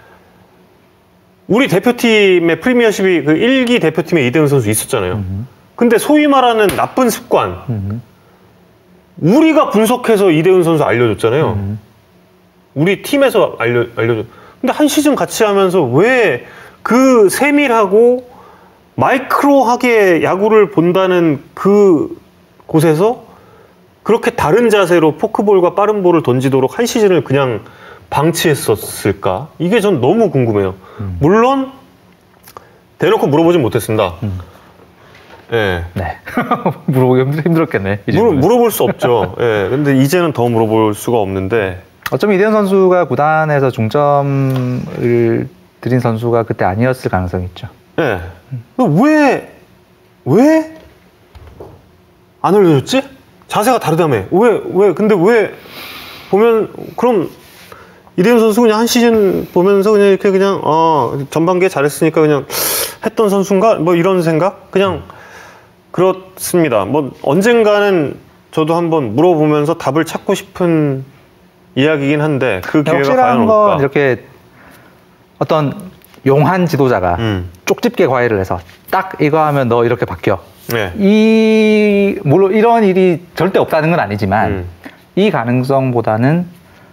우리 대표팀의 프리미어십이 그 일 기 대표팀에 이대훈 선수 있었잖아요. 음. 근데 소위 말하는 나쁜 습관 음. 우리가 분석해서 이대훈 선수 알려줬잖아요. 음. 우리 팀에서 알려 알려줬. 근데 한 시즌 같이 하면서 왜 그 세밀하고 마이크로하게 야구를 본다는 그 곳에서 그렇게 다른 자세로 포크볼과 빠른 볼을 던지도록 한 시즌을 그냥 방치했었을까? 이게 전 너무 궁금해요. 음. 물론 대놓고 물어보진 못했습니다. 음. 네. 네. 물어보기 힘들었겠네. 물어, 물어볼 수 없죠. 예. 네. 근데 이제는 더 물어볼 수가 없는데. 어쩌면 이대훈 선수가 구단에서 중점을 들인 선수가 그때 아니었을 가능성이 있죠. 네. 음. 왜, 왜 안 올려줬지? 자세가 다르다며. 왜, 왜, 근데 왜 보면, 그럼 이대현 선수 그냥 한 시즌 보면서 그냥 이렇게 그냥 어 전반기에 잘했으니까 그냥 했던 선수인가 뭐 이런 생각 그냥 그렇습니다. 뭐 언젠가는 저도 한번 물어보면서 답을 찾고 싶은 이야기긴 한데 그 기회가 과연 건 올까? 이렇게 어떤 용한 지도자가 음. 쪽집게 과외를 해서 딱 이거 하면 너 이렇게 바뀌어. 네. 이 물론 이런 일이 절대 없다는 건 아니지만 음. 이 가능성보다는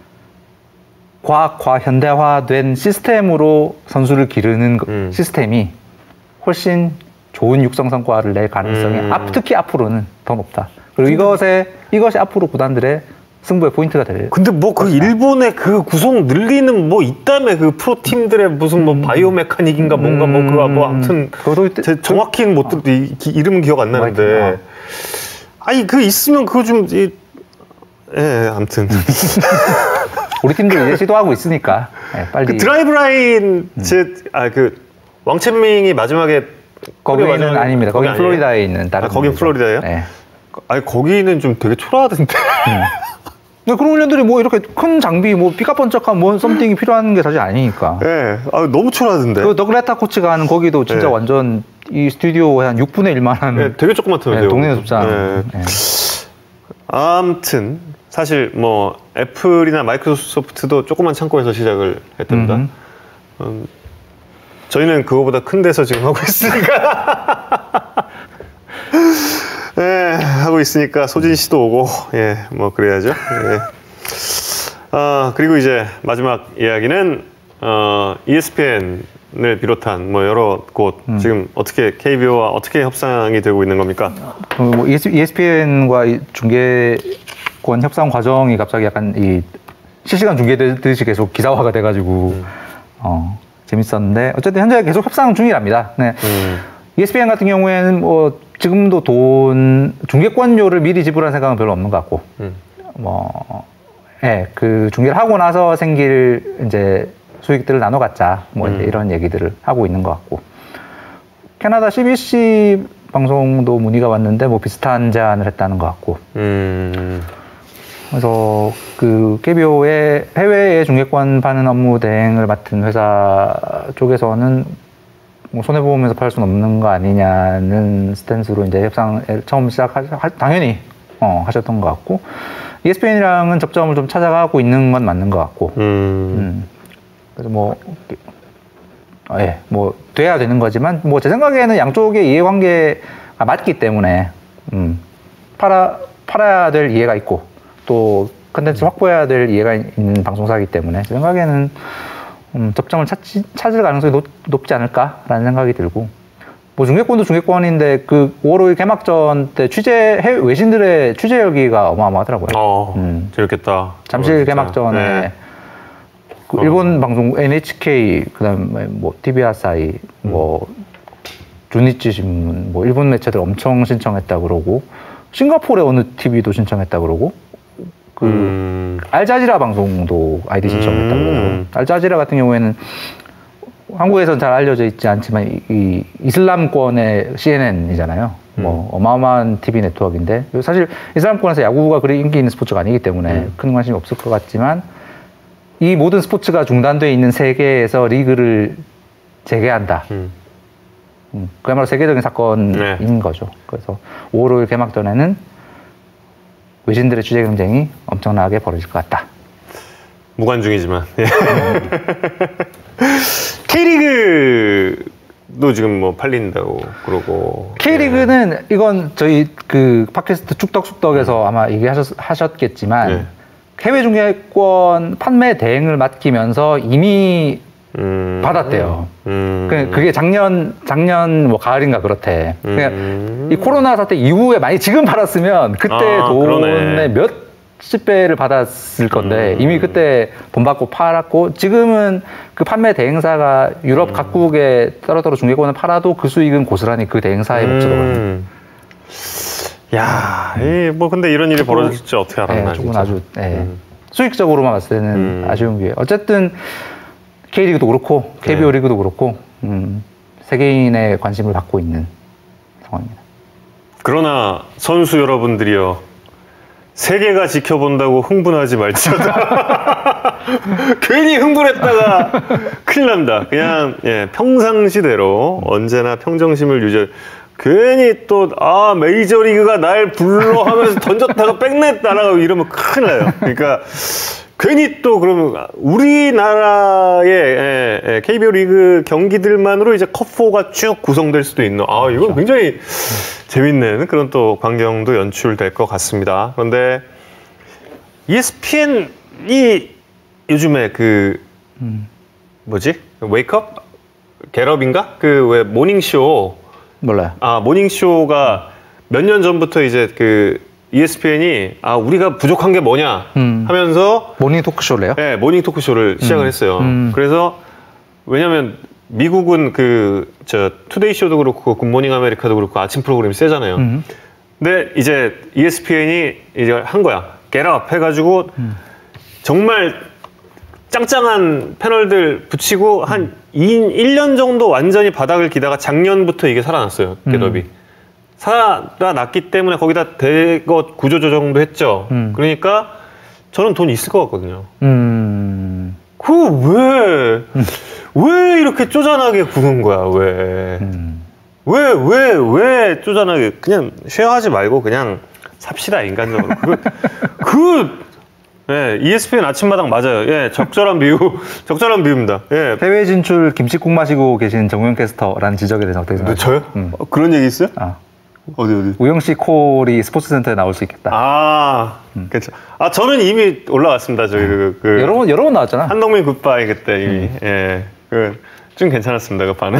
과학화 현대화된 시스템으로 선수를 기르는 음. 시스템이 훨씬 좋은 육성 성과를 낼 가능성이 음. 앞, 특히 앞으로는 더 높다. 그리고 이것에 이것이 앞으로 구단들의 승부의 포인트가 될. 근데 뭐 그 일본의 그 구성 늘리는 뭐 있다며 그 프로 팀들의 무슨 뭐 바이오메카닉인가 뭔가 뭐 그거 뭐 아무튼 제 정확히는 못 듣, 이, 이름은 기억 안 나는데 아니 그 있으면 그거 좀 이, 예 아무튼 우리 팀도 이제 시도하고 있으니까 네, 빨리 그 드라이브 라인 음. 제 아 그 왕첸밍이 마지막에 거기는 마지막에, 아닙니다. 거기 거기 플로리다에 있는 다른. 아, 거긴 플로리다예요? 네. 아니 거기는 좀 되게 초라하던데. 음. 근데 그런 훈련들이 뭐 이렇게 큰 장비, 뭐 삐까번쩍한 뭐 썸띵이 필요한 게 사실 아니니까. 예, 네. 아, 너무 초라하던데. 그 너그레타 코치가 하는 거기도 진짜 네. 완전 이 스튜디오의 한 육분의 일만한. 네, 되게 조그맣던데요. 네, 동네 숲장. 네. 네. 아무튼 사실 뭐 애플이나 마이크로소프트도 조그만 창고에서 시작을 했답니다. 음. 음, 저희는 그거보다 큰 데서 지금 하고 있으니까. 네, 하고 있으니까 소진 씨도 오고, 예, 뭐 그래야죠. 예. 아, 그리고 이제 마지막 이야기는 어, 이에스피엔을 비롯한 뭐 여러 곳 음. 지금 어떻게 케이비오와 어떻게 협상이 되고 있는 겁니까? 어, 뭐 이에스피엔과 이 중계권 협상 과정이 갑자기 약간 이 실시간 중계되듯이 계속 기사화가 돼가지고 음. 어, 재밌었는데 어쨌든 현재 계속 협상 중이랍니다. 네. 음. 이에스피엔 같은 경우에는 뭐 지금도 돈 중계권료를 미리 지불할 생각은 별로 없는 것 같고, 음. 뭐, 예, 그 중계를 하고 나서 생길 이제 수익들을 나눠 갖자, 뭐 음. 이제 이런 얘기들을 하고 있는 것 같고, 캐나다 씨비씨 방송도 문의가 왔는데 뭐 비슷한 제안을 했다는 것 같고, 음. 그래서 그 케이비오의 해외에 중계권 파는 업무 대행을 맡은 회사 쪽에서는 뭐 손해보면서 팔 수는 없는 거 아니냐는 스탠스로 이제 협상을 처음 시작하 당연히 어, 하셨던 것 같고 이에스피엔이랑은 접점을 좀 찾아가고 있는 건 맞는 것 같고 음. 음. 그래서 뭐 예, 뭐 돼야 되는 거지만 뭐 제 생각에는 양쪽의 이해관계가 맞기 때문에 음, 팔아 팔아야 될 이해가 있고 또 컨텐츠 확보해야 될 이해가 있는 방송사이기 때문에 제 생각에는 음, 접점을 찾지, 찾을 가능성이 높, 높지 않을까라는 생각이 들고 뭐 중계권도 중계권인데 그 오월 오일 개막전 때 취재 해외 외신들의 취재 열기가 어마어마하더라고요. 어, 음. 재밌겠다. 잠실 어, 개막전에 네. 그 일본 어. 방송 엔에이치케이 그다음에 뭐 티비 아사히 음. 뭐 주니치 신문 뭐 일본 매체들 엄청 신청했다 그러고 싱가포르의 어느 티비도 신청했다 그러고. 그 음. 알자지라 방송도 아이디 신청했다고 음. 그러고 알자지라 같은 경우에는 한국에서는 잘 알려져 있지 않지만 이, 이 이슬람권의 씨엔엔이잖아요. 음. 뭐 어마어마한 티비 네트워크인데 사실 이슬람권에서 야구가 그리 인기 있는 스포츠가 아니기 때문에 음. 큰 관심이 없을 것 같지만 이 모든 스포츠가 중단되어 있는 세계에서 리그를 재개한다. 음. 음, 그야말로 세계적인 사건인 네. 거죠. 그래서 오월 오일 개막전에는 외신들의 취재 경쟁이 엄청나게 벌어질 것 같다. 무관중이지만. K리그도 지금 뭐 팔린다고 그러고. K리그는 예. 이건 저희 그 팟캐스트 축덕축덕에서 음. 아마 얘기하셨겠지만 예. 해외 중계권 판매 대행을 맡기면서 이미 음. 받았대요. 음. 그게 작년 작년 뭐 가을인가 그렇대. 음. 이 코로나 사태 이후에 많이 지금 받았으면 그때 아, 돈의 몇십 배를 받았을 건데 음. 이미 그때 돈 받고 팔았고 지금은 그 판매 대행사가 유럽 음. 각국에 따로따로 중계권을 팔아도 그 수익은 고스란히 그 대행사의 몫으로 음. 야, 이 뭐 근데 이런 일이 벌어질지 어떻게 알았나. 네, 조금 아주 네. 음. 수익적으로만 봤을 때는 음. 아쉬운 게 어쨌든. K리그도 그렇고 케이비오 네. 리그도 그렇고 음, 세계인의 관심을 받고 있는 상황입니다. 그러나 선수 여러분들이여 세계가 지켜본다고 흥분하지 말지어다. 괜히 흥분했다가 큰일 납니다. 그냥 예, 평상시대로 언제나 평정심을 유지. 괜히 또 아 메이저리그가 날 불러 하면서 던졌다가 백넷 날아가고 이러면 큰일 나요. 그러니까 괜히 또 그러면 우리나라의 예, 예, 케이비오 리그 경기들만으로 이제 컵사가 쭉 구성될 수도 있는 아 이건 그렇죠. 굉장히 재밌는 그런 또 광경도 연출될 것 같습니다. 그런데 이에스피엔이 요즘에 그 음. 뭐지 웨이크업 겟업인가 그 왜 모닝쇼 몰라요. 아 모닝쇼가 몇 년 전부터 이제 그 이에스피엔이 아 우리가 부족한 게 뭐냐 음. 하면서 모닝 토크쇼래요? 네, 모닝 토크쇼를 시작을 음. 했어요. 음. 그래서 왜냐하면 미국은 그 저 투데이 쇼도 그렇고 굿모닝 아메리카도 그렇고 아침 프로그램이 세잖아요. 음. 근데 이제 이에스피엔이 이제 한 거야. 겟업 해가지고 음. 정말 짱짱한 패널들 붙이고 한 음. 일 년 정도 완전히 바닥을 기다가 작년부터 이게 살아났어요. 겟업이. 음. 살아났기 때문에 거기다 대거 구조조정도 했죠. 음. 그러니까 저는 돈 있을 것 같거든요. 음. 그 왜, 음. 왜 이렇게 쪼잔하게 구는 거야, 왜. 음. 왜, 왜, 왜 쪼잔하게. 그냥 쉐어하지 말고 그냥 삽시다, 인간적으로. 그, 그, 예, 이에스피엔 아침마당 맞아요. 예, 적절한 비유, 적절한 비유입니다. 예. 해외 진출 김치국 마시고 계신 정우영 캐스터라는 지적에 대해서 어떻게 생각하세요? 저요? 음. 어, 그런 얘기 있어요? 아. 어디 어디? 우영 씨 콜이 스포츠센터에 나올 수 있겠다. 아, 음. 괜찮. 아 저는 이미 올라왔습니다. 저기 그, 그 여러 번 여러 번 나왔잖아. 한동민 굿바이 그때 이미 음. 예, 그 좀 괜찮았습니다. 그 반응.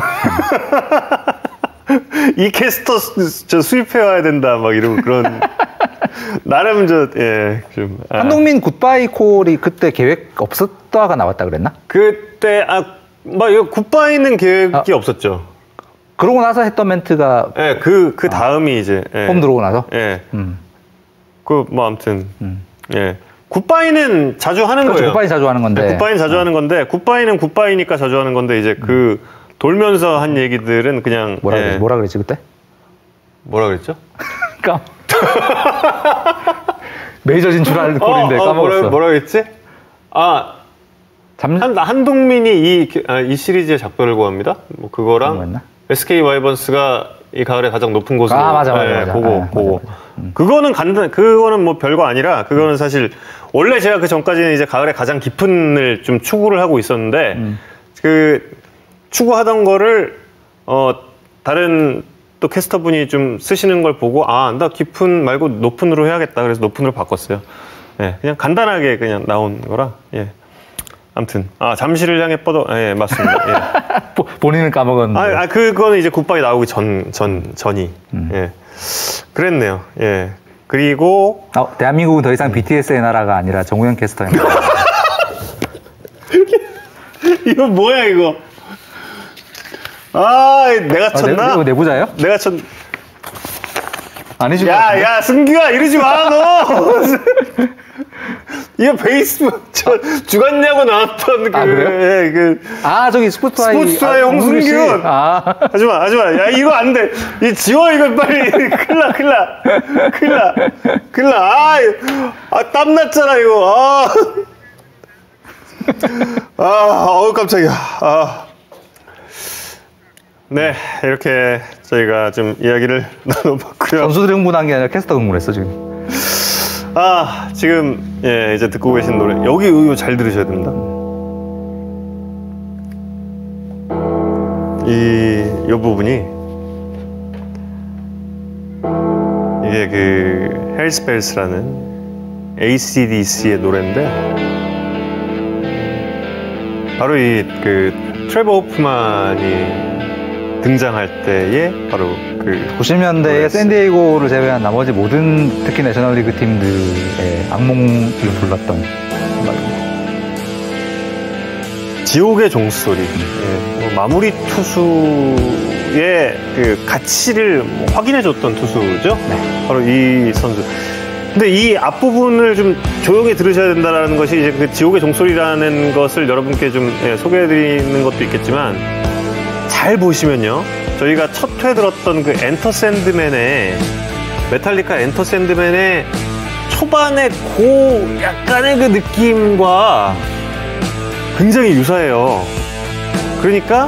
이 캐스터 저 수입해 와야 된다 막 이러고 그런 나름 저 예 좀 아. 한동민 굿바이 콜이 그때 계획 없었다가 나왔다 그랬나? 그때 아막 이거 굿바이는 계획이 아. 없었죠. 그러고 나서 했던 멘트가 예, 그, 그 다음이 아, 이제 예. 홈 들어오고 나서? 예. 음. 그 뭐 아무튼 음. 예. 굿바이는 자주 하는 그렇죠, 거예요. 굿바이 자주 하는 건데. 네, 굿바이는 자주 어. 하는 건데 굿바이는 굿바이니까 자주 하는 건데 이제 음. 그 돌면서 한 얘기들은 그냥 뭐라 예. 그랬지? 뭐라 그랬지 그때? 뭐라 그랬죠? 깜. 메이저 진출하는 콜인데 어, 어, 까먹었어. 뭐라, 뭐라 그랬지? 아 잠... 한, 한동민이 이, 아, 이 시리즈의 작별을 구합니다. 뭐 그거랑 에스케이 와이번스가 이 가을에 가장 높은 곳으로 아, 맞아, 맞아, 네, 맞아. 보고 아, 보고 맞아, 맞아. 음. 그거는 간단 그거는 뭐 별거 아니라 그거는 사실 원래 제가 그 전까지는 이제 가을에 가장 깊은을 좀 추구를 하고 있었는데 음. 그 추구하던 거를 어 다른 또 캐스터분이 좀 쓰시는 걸 보고 아 나 깊은 말고 높은으로 해야겠다 그래서 높은으로 바꿨어요. 예, 그냥 간단하게 그냥 나온 거라 예. 아무튼 아 잠시를 향해 뻗어 예 맞습니다. 예. 본인은 까먹었는데. 아, 아 그거는 이제 굿바이 나오기 전 전 전이 음. 예 그랬네요. 예 그리고 어, 대한민국은 더 이상 음. 비티에스의 나라가 아니라 정우영 캐스터의 나라. 이거 뭐야 이거? 아 내가 쳤나? 아, 이거 내부자예요? 내가 쳤. 아니지. 야, 야, 승규야, 이러지 마, 너! 이거 베이스북, 저, 주간야구 나왔던 그, 아, 예, 그. 아, 저기 스포츠와이. 스포츠와이 아, 홍승규! 아. 하지 마, 하지 마. 야, 이거 안 돼. 이 지워, 이거 빨리. 큰일 나, 큰일 나. 큰일 나. 큰일 나. 아, 아 땀났잖아, 이거. 아. 아, 어우, 깜짝이야. 아. 네, 이렇게 저희가 좀 이야기를 나눠봤고요. 선수들이 흥분한 게 아니라 캐스터가 흥분했어, 지금. 아, 지금, 예, 이제 듣고 계신 노래. 여기 이거 잘 들으셔야 됩니다. 이, 이 부분이, 이게 그, 헬스벨스라는 에이씨디씨의 노래인데, 바로 이, 그, 트레버 호프만이 등장할 때에 바로 그 구십 년대에 샌디에이고를 제외한 나머지 모든 특히 내셔널리그 팀들의 악몽을 불렀던 지옥의 종소리. 예, 뭐 마무리 투수의 그 가치를 뭐 확인해줬던 투수죠. 네. 바로 이 선수. 근데 이 앞부분을 좀 조용히 들으셔야 된다는 것이 이제 그 지옥의 종소리라는 것을 여러분께 좀 예, 소개해드리는 것도 있겠지만. 잘 보시면요. 저희가 첫 회 들었던 그 엔터 샌드맨의 메탈리카 엔터 샌드맨의 초반에 그 약간의 그 느낌과 굉장히 유사해요. 그러니까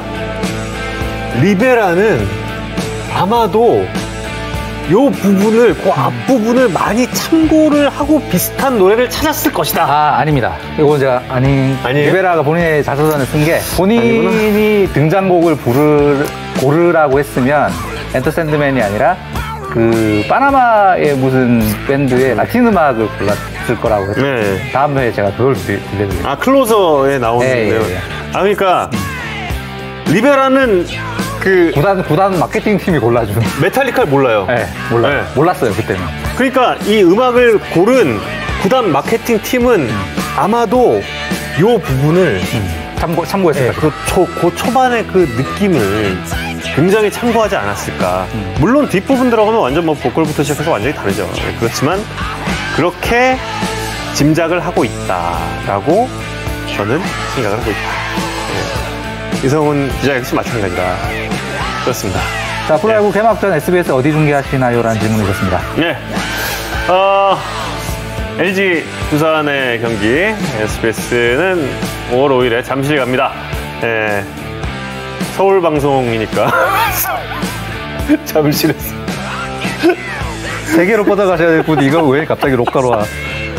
리베라는 아마도 요 부분을, 그 앞부분을 많이 참고를 하고 비슷한 노래를 찾았을 것이다. 아, 아닙니다. 이건 제가, 아니, 아니에요? 리베라가 본인의 자서전에 쓴 게 본인이 아니구나. 등장곡을 부를, 고르라고 했으면 엔터 샌드맨이 아니라 그 파나마의 무슨 밴드의 라틴 음악을 골랐을 거라고 했어요. 네. 다음 회에 제가 그걸 들려드릴게요. 아, 클로저에 나오는 예, 예, 내용. 예. 아, 그러니까 리베라는 그 구단, 구단 마케팅 팀이 골라준. 메탈리카를 몰라요. 네, 몰라요. 네. 몰랐어요, 그때는. 그러니까 이 음악을 고른 구단 마케팅 팀은 음. 아마도 요 부분을 음. 참고, 참고했을 네, 그, 초, 그 초반의 그 느낌을 굉장히 참고하지 않았을까. 음. 물론 뒷부분 들어가면 완전 뭐 보컬부터 시작해서 완전히 다르죠. 네, 그렇지만 그렇게 짐작을 하고 있다라고 저는 생각을 하고 있다. 네. 이성훈 기자 역시 마찬가지다. 그렇습니다. 자, 프로야구 네. 개막전 에스비에스 어디 중계하시나요? 라는 질문이 있었습니다. 네. 어, 엘지 두산의 경기 에스비에스는 오월 오일에 잠실 갑니다. 네. 서울 방송이니까 잠실에서 세계로 뻗어가셔야 될 분이 이거 왜 갑자기 로카로 와?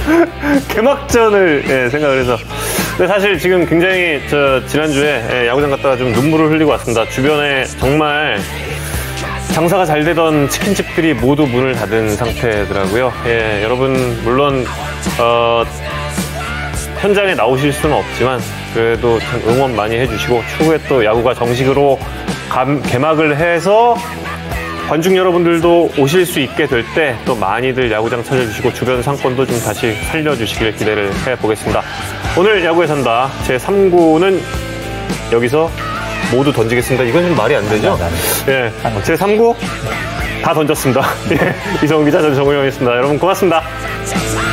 개막전을 예, 생각을 해서. 근데 사실 지금 굉장히 저 지난주에 예, 야구장 갔다가 좀 눈물을 흘리고 왔습니다. 주변에 정말 장사가 잘 되던 치킨집들이 모두 문을 닫은 상태더라고요. 예, 여러분 물론 어, 현장에 나오실 수는 없지만 그래도 참 응원 많이 해주시고 추후에 또 야구가 정식으로 감, 개막을 해서 관중 여러분들도 오실 수 있게 될 때 또 많이들 야구장 찾아주시고 주변 상권도 좀 다시 살려주시길 기대를 해보겠습니다. 오늘 야구에 산다 제삼 구는 여기서 모두 던지겠습니다. 이건 좀 말이 안 되죠? 예, 제삼 구 다 던졌습니다. 예, 이성훈 기자, 전 정우영이었습니다. 여러분 고맙습니다.